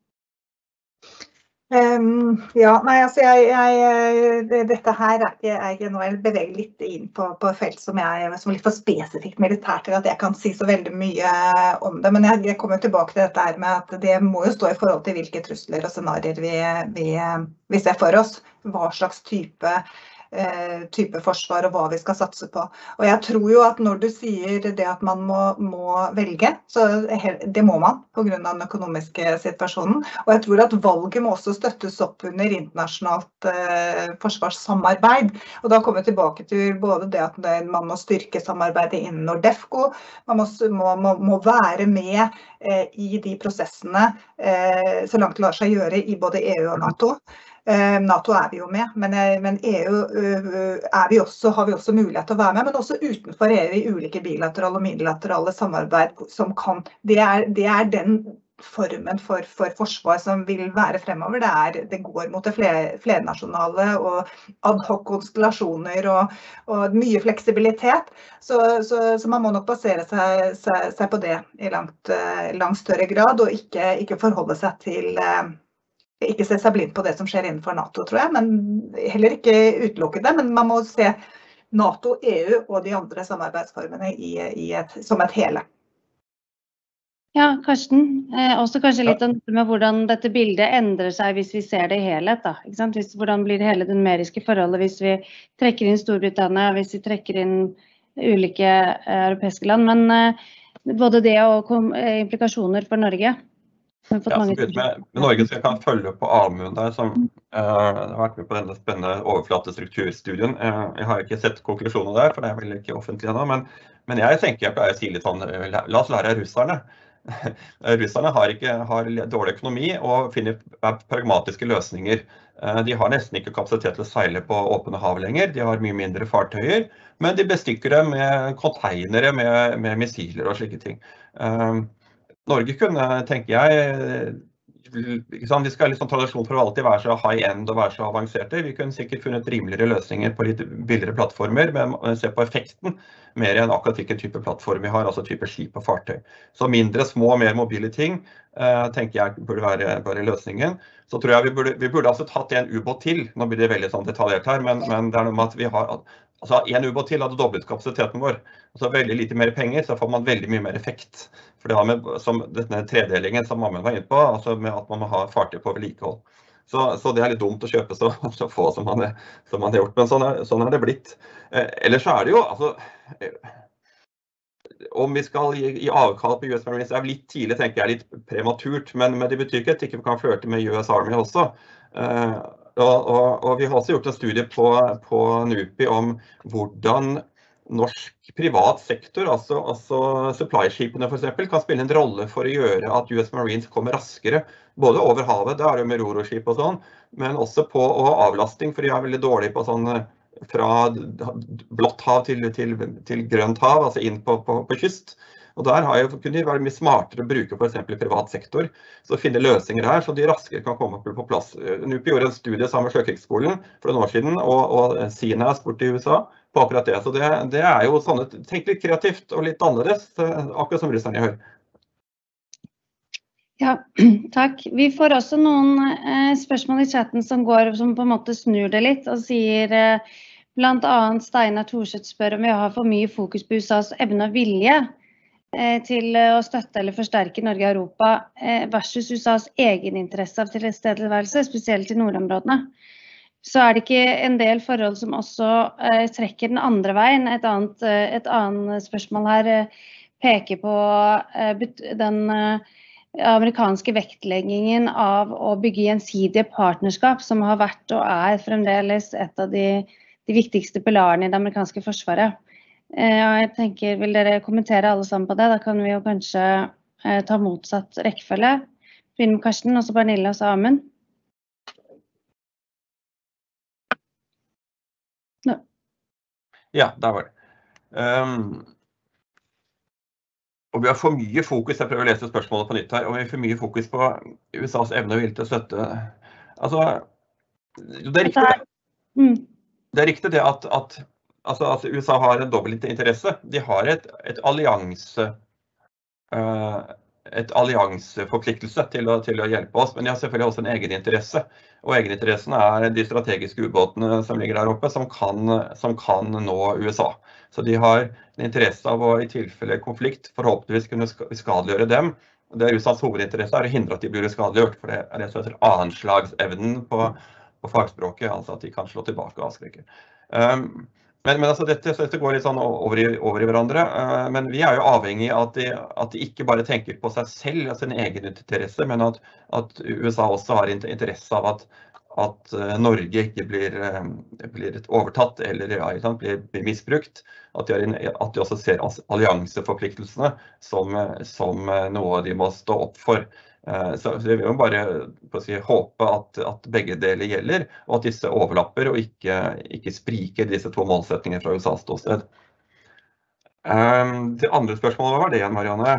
Um, ja, nei, altså jeg, jeg, det, dette her er ikke, er ikke noe jeg beveger litt inn på, på felt som, jeg, som er litt for spesifikt militært til at jeg kan si så veldig mye om det, men jeg, jeg kommer tilbake til dette her med at det må jo stå i forhold til hvilke trusler og scenarier vi, vi, vi ser for oss, hva slags type type forsvar og hva vi skal satse på. Og jeg tror jo at når du sier det at man må, må velge, så det må man på grunn av den økonomiske situasjonen. Og jeg tror at valget må også støttes opp under internasjonalt eh, forsvarssamarbeid. Og da kommer vi tilbake til både det at man må styrke samarbeidet innen NORDEFCO, man må, må, må være med eh, i de prosessene eh, så langt det lar seg gjøre i både E U og NATO. NATO er vi jo med, men, men E U er vi også, har vi også mulighet til å være med, men også utenfor E U i ulike bilaterale og multilaterale samarbeid som kan, det er, det er den formen for, for forsvar som vil være fremover. Det, er, det går mot det fler, flernasjonale og ad hoc konstellasjoner og, og mye fleksibilitet, så, så, så man må nok basere seg, seg, seg på det i langt, langt større grad, og ikke, ikke forholde seg til ikke se seg blind på det som skjer innenfor NATO, tror jeg, men heller ikke utelukke det, men man må se NATO, E U og de andre samarbeidsformene i, i et, som et hele. Ja, Karsten, eh, også kanskje litt om hvordan dette bildet endrer seg hvis vi ser det i helhet, da, ikke sant? Hvis, hvordan blir det hele det numeriske forholdet hvis vi trekker inn Storbritannia, hvis vi trekker inn ulike eh, europeiske land, men eh, både det og kom, eh, implikasjoner for Norge. Ja, så begynner med, med Norge skal jeg kan følge på Amund der, som uh, har vært med på denne spennende overflatestrukturstudien. Uh, jeg har ikke sett konklusjoner der, for det er vel ikke offentlig ennå, men, men jeg tenker jeg pleier å si litt sånn, la, la oss lære russerne. russerne har, ikke, har dårlig økonomi og finner pragmatiske løsninger. De har nesten ikke kapasitet til å seile på åpne hav lenger, de har mye mindre fartøyer, men de bestykker dem med containere, med, med missiler og slike ting. Norge kunne, tenker jeg, vi skal ha litt sånn tradisjon for å alltid være så high-end og være så avanserte. Vi kunne sikkert funnet rimeligere løsninger på litt billigere plattformer, men se på effekten mer enn akkurat hvilken type plattform vi har, altså type skip og fartøy. Så mindre, små, mer mobile ting, tenker jeg burde være, være løsningen. Så tror jeg vi burde, vi burde altså tatt en ubåt til. Nå blir det veldig sånn detaljert her, men, men det er noe med at vi har, altså en ubåt til hadde dobbelt kapasiteten vår. Altså veldig lite mer penger, så får man veldig mye mer effekt. For det har med som denne tredelingen som Amund var inne på, altså med at man må ha fartøy på vedlikehold. Så, så det er litt dumt å kjøpe så, så få som man, er, som man har gjort, men sånn er, sånn er det blitt. Eh, ellers så er det jo, altså, eh, om vi skal gi, gi avkall på U S Marines, er litt tidlig, tenker jeg, litt prematurt, men, men det betyr ikke at det ikke kan flørte med U S Army også. Eh, og, og, og vi har også gjort en studie på, på NUPI om hvordan norsk privat sektor, altså, altså supply-skipene for eksempel, kan spille en rolle for å gjøre at U S Marines kommer raskere, både over havet, det er jo med roroskip og sånn, men også på å ha avlasting, for de er veldig dårlige på sånn fra blått hav til, til, til grønt hav, altså inn på, på, på kyst. Og der har jeg, kunne de være mye smartere å bruke for eksempel i privat sektor, så finne løsninger her, så de raskere kan komme på plass. NUPI gjorde en studie sammen med Sjøkrigsskolen for en år siden, og, og Sina er spurt i U S A på akkurat det. Så det, det er jo sånne, tenk litt kreativt og litt annerledes, akkurat som russerne gjør. Ja, takk. Vi får også noen eh, spørsmål i chatten som går, som på en måte snur det litt, og sier eh, blant annet Steinar Thorseth spør om vi har for mye fokus på U S A's evne og vilje eh, til å støtte eller forsterke Norge og Europa eh, versus U S A's egen interesse av tilstedeværelse, spesielt i nordområdene. Så er det ikke en del forhold som også eh, trekker den andre veien. Et annet, eh, et annet spørsmål her eh, peker på eh, den eh, amerikanske vektleggingen av å bygge gjensidige partnerskap, som har vært og er fremdeles et av de, de viktigste pilarene i det amerikanske forsvaret. Eh, og jeg tenker, vil dere kommentere alle sammen på det? Da kan vi jo kanskje eh, ta motsatt rekkefølge. Begynner med Karsten, og så Pernille, og så Amund. No. Ja, der var det. Um, og vi har for mye fokus, jeg prøver å lese spørsmålet på nytt her, og vi har for mye fokus på U S A's evne og vilje til å støtte. Altså, det er riktig det. Mm. Det er riktig det at, at altså, altså U S A har en dobbelt interesse. De har et, et allianse, uh, et allianseforpliktelse til å, til å hjelpe oss, men de har selvfølgelig også en egen interesse. Og egeninteressen er de strategiske ubåtene som ligger der oppe, som kan, som kan nå U S A. Så de har en interesse av å i tilfelle konflikt forhåpentligvis kunne skadeliggjøre dem. Det er U S A's hovedinteresse er å hindre at de blir skadeliggjort, for det er det som heter annenslagsevnen på, på fagspråket, altså at de kan slå tilbake og avskrekke. Um, Men, men altså dette, dette går litt sånn over i, over i hverandre, uh, men vi er jo avhengig av at de, at de ikke bare tenker på seg selv, altså en egen interesse, men at, at U S A også har interesse av at, at uh, Norge ikke blir, uh, blir overtatt eller ja, blir, blir misbrukt. At de, en, at de også ser allianseforpliktelsene som, som noe de må stå opp for. Så vi vil jo bare på å si, håpe at, at begge deler gjelder, og at disse overlapper og ikke, ikke spriker disse to målsettingene fra U S A's ståsted. Um, det andre spørsmålet, hva var det igjen, Marianne?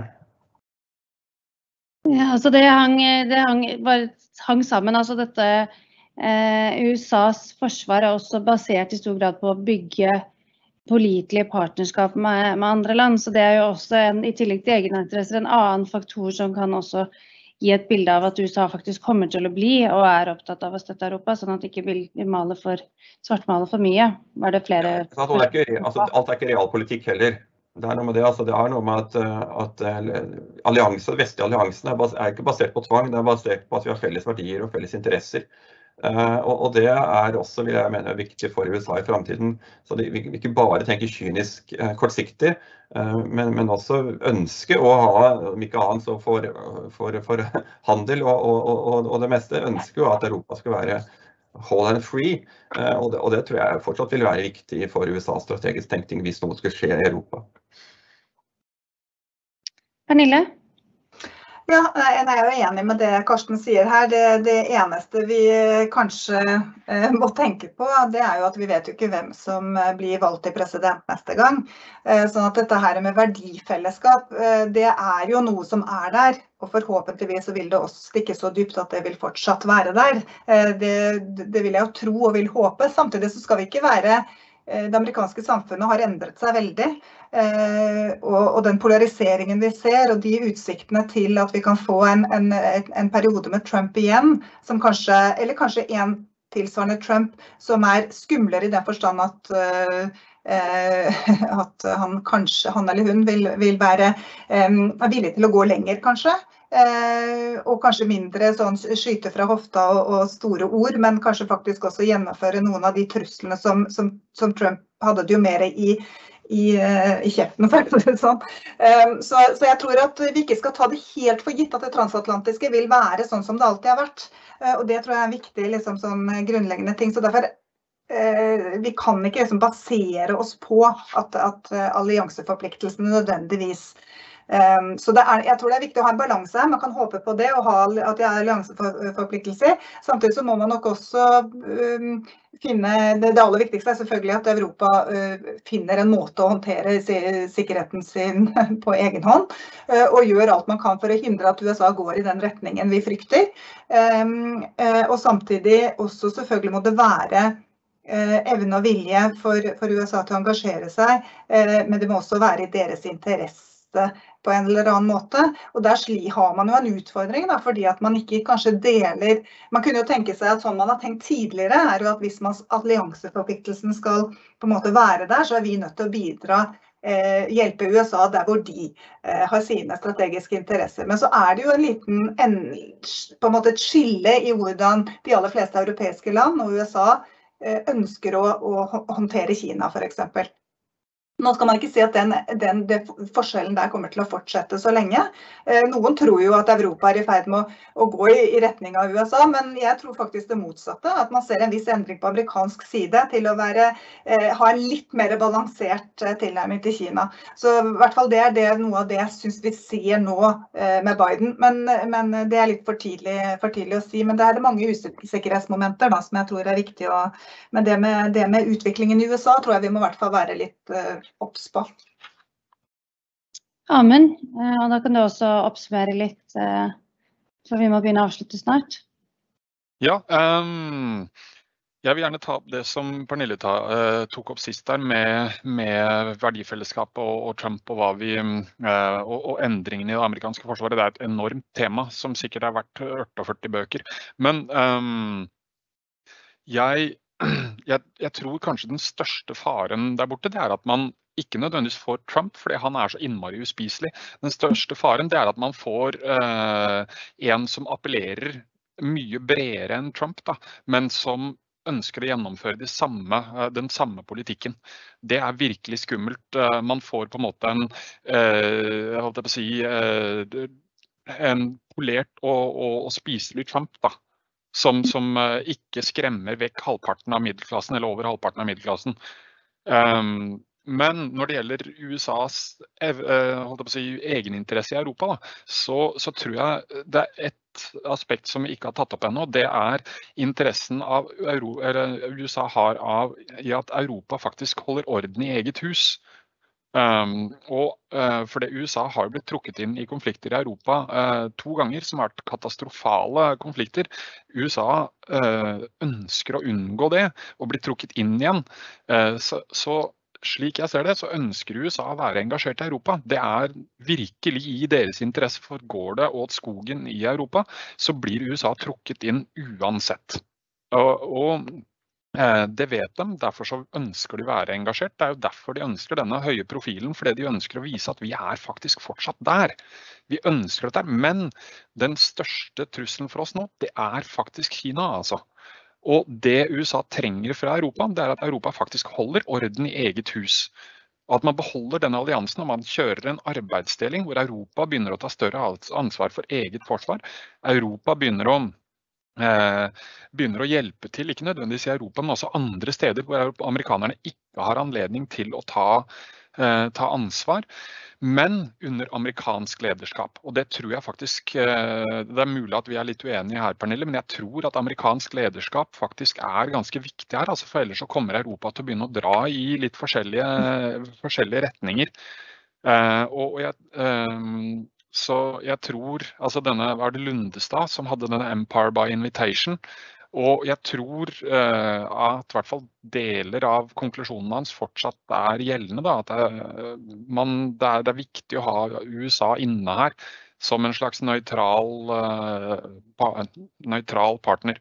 Ja, altså det hang, det hang, bare hang sammen. Altså dette eh, U S A's forsvar er også basert i stor grad på å bygge pålitelige partnerskap med, med andre land, så det er jo også en, i tillegg til egeninteresser, en annen faktor som kan også gi et bilde av at U S A faktisk kommer til å bli og er opptatt av å støtte Europa, sånn at de ikke vil male for, svartmale for mye. Var det flere? Ja, det er ikke, altså, alt er ikke realpolitikk heller. Det er noe med det, altså, det er noe med at, at allianse, vestlige alliansen er, er ikke basert på tvang, det er basert på at vi har felles verdier og felles interesser. Uh, og, og det er også, vil jeg mene, viktig for U S A i fremtiden. Så de, vi, vi ikke bare tenker kynisk uh, kortsiktig, uh, men, men også ønske å ha, om ikke annet så for, for, for handel og, og, og, og det meste, ønsker jo at Europa skal være whole and free, uh, og, det, og det tror jeg fortsatt vil være viktig for U S A's strategisk tenkning hvis noe skal skje i Europa. Pernille? Ja, jeg er jo enig med det Karsten sier her. Det, det eneste vi kanskje eh, må tenke på, det er jo at vi vet jo ikke hvem som blir valgt til president neste gang. Eh, sånn at dette her med verdifellesskap, eh, det er jo noe som er der. Og forhåpentligvis så vil det også stikke så dypt at det vil fortsatt være der. Eh, det, det vil jeg jo tro og vil håpe. Samtidig så skal vi ikke være Det amerikanske samfunnet har endret seg veldig, og den polariseringen vi ser, og de utsiktene til at vi kan få en, en, en periode med Trump igjen, som kanskje, eller kanskje en tilsvarende Trump, som er skumlere i den forstand at, at han, kanskje, han eller hun vil, vil være villig til å gå lenger, kanskje. Eh, og kanskje mindre sånn skyte fra hofta og, og store ord, men kanskje faktisk også gjennomføre noen av de truslene som, som, som Trump hadde det jo mer i, i, i kjeften, for å si det sånn. Eh, så, så jeg tror at vi ikke skal ta det helt for gitt at det transatlantiske vil være sånn som det alltid har vært. Eh, og det tror jeg er en viktig liksom, sånn grunnleggende ting. Så derfor eh, vi kan ikke liksom, basere oss på at, at allianseforpliktelsene nødvendigvis Um, så det er, jeg tror det er viktig å ha en balanse her. Man kan håpe på det og ha at det er allianseforpliktelser. Samtidig så må man nok også um, finne, det, det aller viktigste er selvfølgelig at Europa uh, finner en måte å håndtere sikkerheten sin på egen hånd, uh, og gjør alt man kan for å hindre at U S A går i den retningen vi frykter. Um, uh, og samtidig også selvfølgelig må det være uh, evne og vilje for, for U S A til å engasjere seg, uh, men det må også være i deres interesse på en eller annen måte, og der har man jo en utfordring da, fordi at man ikke kanskje deler, man kunne jo tenke seg at sånn man har tenkt tidligere er jo at hvis man allianseforpliktelsen skal på en måte være der, så er vi nødt til å bidra, eh, hjelpe U S A der hvor de eh, har sine strategiske interesser, men så er det jo en liten, en, på en måte et skille i hvordan de aller fleste europeiske land og U S A eh, ønsker å, å håndtere Kina for eksempel. Nå skal man ikke si at den, den, den forskjellen der kommer til å fortsette så lenge. Eh, noen tror jo at Europa er i ferd med å, å gå i, i retning av U S A, men jeg tror faktisk det motsatte, at man ser en viss endring på amerikansk side til å være, eh, ha en litt mer balansert eh, tilnærming til Kina. Så i hvert fall det er det, noe av det jeg synes vi ser nå eh, med Biden, men, men det er litt for tidlig, for tidlig å si, men det er det mange usikkerhetsmomenter da, som jeg tror er viktig, å, men det med, det med utviklingen i U S A tror jeg vi må i hvert fall være litt eh, oppspå. Amen. Og da kan du også oppsummere litt, for vi må begynne å avslutte snart. Ja, um, jeg vil gjerne ta opp det som Pernille ta, uh, tok opp sist der med, med verdifellesskap og, og Trump og, hva vi, uh, og, og endringene i det amerikanske forsvaret. Det er et enormt tema som sikkert er verdt førti bøker. Men um, jeg Jeg, jeg tror kanskje den største faren der borte, det er at man ikke nødvendigvis får Trump, fordi han er så innmari uspiselig. Den største faren det er at man får eh, en som appellerer mye bredere enn Trump, da, men som ønsker å gjennomføre det samme, den samme politikken. Det er virkelig skummelt. Man får på en måte en, eh, jeg holdt på å si, eh, en polert og, og, og spiselig Trump, da. Som, som uh, ikke skremmer vekk halvparten av middelklassen, eller over halvparten av middelklassen. Um, men når det gjelder U S As uh, holdt jeg på å si, egeninteresse i Europa, da, så, så tror jeg det er et aspekt som vi ikke har tatt opp ennå. Det er interessen av Euro, eller U S A har av i at Europa faktisk holder orden i eget hus. Um, og uh, for det U S A har blitt trukket inn i konflikter i Europa uh, to ganger som har vært katastrofale konflikter. U S A uh, ønsker å unngå det og bli trukket inn igjen. Uh, så, så slik jeg ser det, så ønsker U S A å være engasjert i Europa. Det er virkelig i deres interesse, for går det åt skogen i Europa, så blir U S A trukket inn uansett. Og, og det vet de, derfor så ønsker de å være engasjert. Det er jo derfor de ønsker denne høye profilen, fordi de ønsker å vise at vi er faktisk fortsatt der. Vi ønsker dette, men den største trusselen for oss nå, det er faktisk Kina, altså. Og det U S A trenger fra Europa, det er at Europa faktisk holder orden i eget hus. Og at man beholder denne alliansen, og man kjører en arbeidsdeling hvor Europa begynner å ta større ansvar for eget forsvar. Europa begynner å Eh, begynner å hjelpe til, ikke nødvendigvis i Europa, men også andre steder hvor amerikanerne ikke har anledning til å ta, eh, ta ansvar. men under amerikansk lederskap. Og det tror jeg faktisk, det er mulig at vi er litt uenige her, Pernille, men jeg tror at amerikansk lederskap faktisk er ganske viktig her, altså for ellers så kommer Europa til å begynne å dra i litt forskjellige, forskjellige retninger. Og jeg, så jeg tror, altså denne, var det Lundestad som hadde denne Empire by Invitation, og jeg tror uh, at i hvert fall deler av konklusjonen hans fortsatt er gjeldende. Da, at det, man, det, er, det er viktig å ha U S A inne her som en slags nøytral, uh, pa, nøytral partner.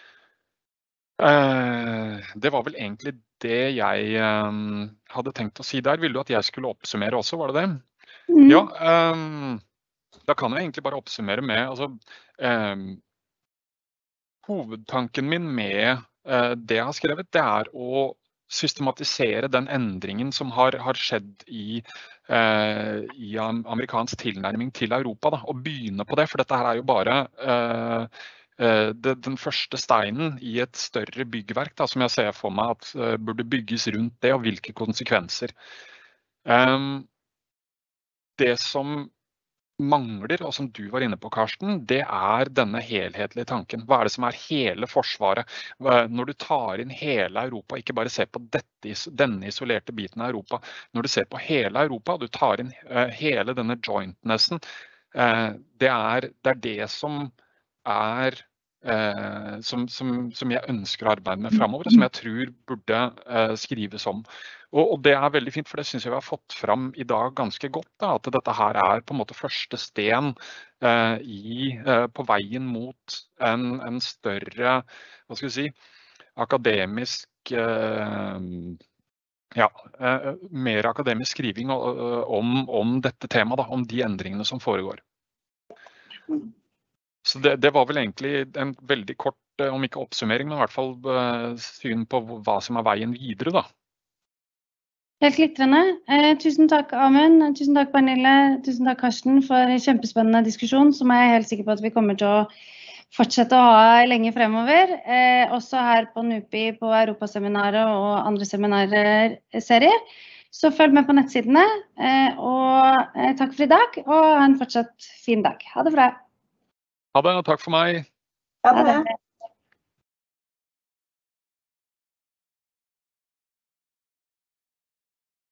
Uh, det var vel egentlig det jeg um, hadde tenkt å si der. Ville du at jeg skulle oppsummere også, var det det? Mm. Ja, um, da kan jeg egentlig bare oppsummere med... Altså, um, hovedtanken min med uh, det jeg har skrevet, det er å systematisere den endringen som har, har skjedd i, uh, i amerikansk tilnærming til Europa, da, og begynne på det, for dette her er jo bare uh, uh, det, den første steinen i et større byggverk, da, som jeg ser for meg at uh, burde bygges rundt det, og hvilke konsekvenser. Um, det som mangler, og som du var inne på, Karsten, det er denne helhetlige tanken. Hva er det som er hele forsvaret? Når du tar inn hele Europa, ikke bare ser på dette, denne isolerte biten av Europa, når du ser på hele Europa, og du tar inn hele denne jointnessen, det er det, er det som er som, som, som jeg ønsker å arbeide med fremover, og som jeg tror burde skrives om. Og, og det er veldig fint, for det synes jeg vi har fått fram i dag ganske godt, da, at dette her er på en måte første sten uh, i, uh, på veien mot en, en større, hva skal vi si, akademisk, uh, ja, uh, mer akademisk skriving uh, om, om dette temaet, da, om de endringene som foregår. Så det, det var vel egentlig en veldig kort, uh, om ikke oppsummering, men i hvert fall uh, syn på hva som er veien videre, da. Helt glitrende. Eh, tusen takk, Amund. Tusen takk, Pernille. Tusen takk, Karsten, for en kjempespennende diskusjon, som jeg er helt sikker på at vi kommer til å fortsette å ha lenge fremover. Eh, også her på NUPI, på Europaseminaret og andre seminarserier. Så følg med på nettsidene. Eh, og eh, takk for i dag, og ha en fortsatt fin dag. Ha det bra. Ha det, takk for meg. Ha det.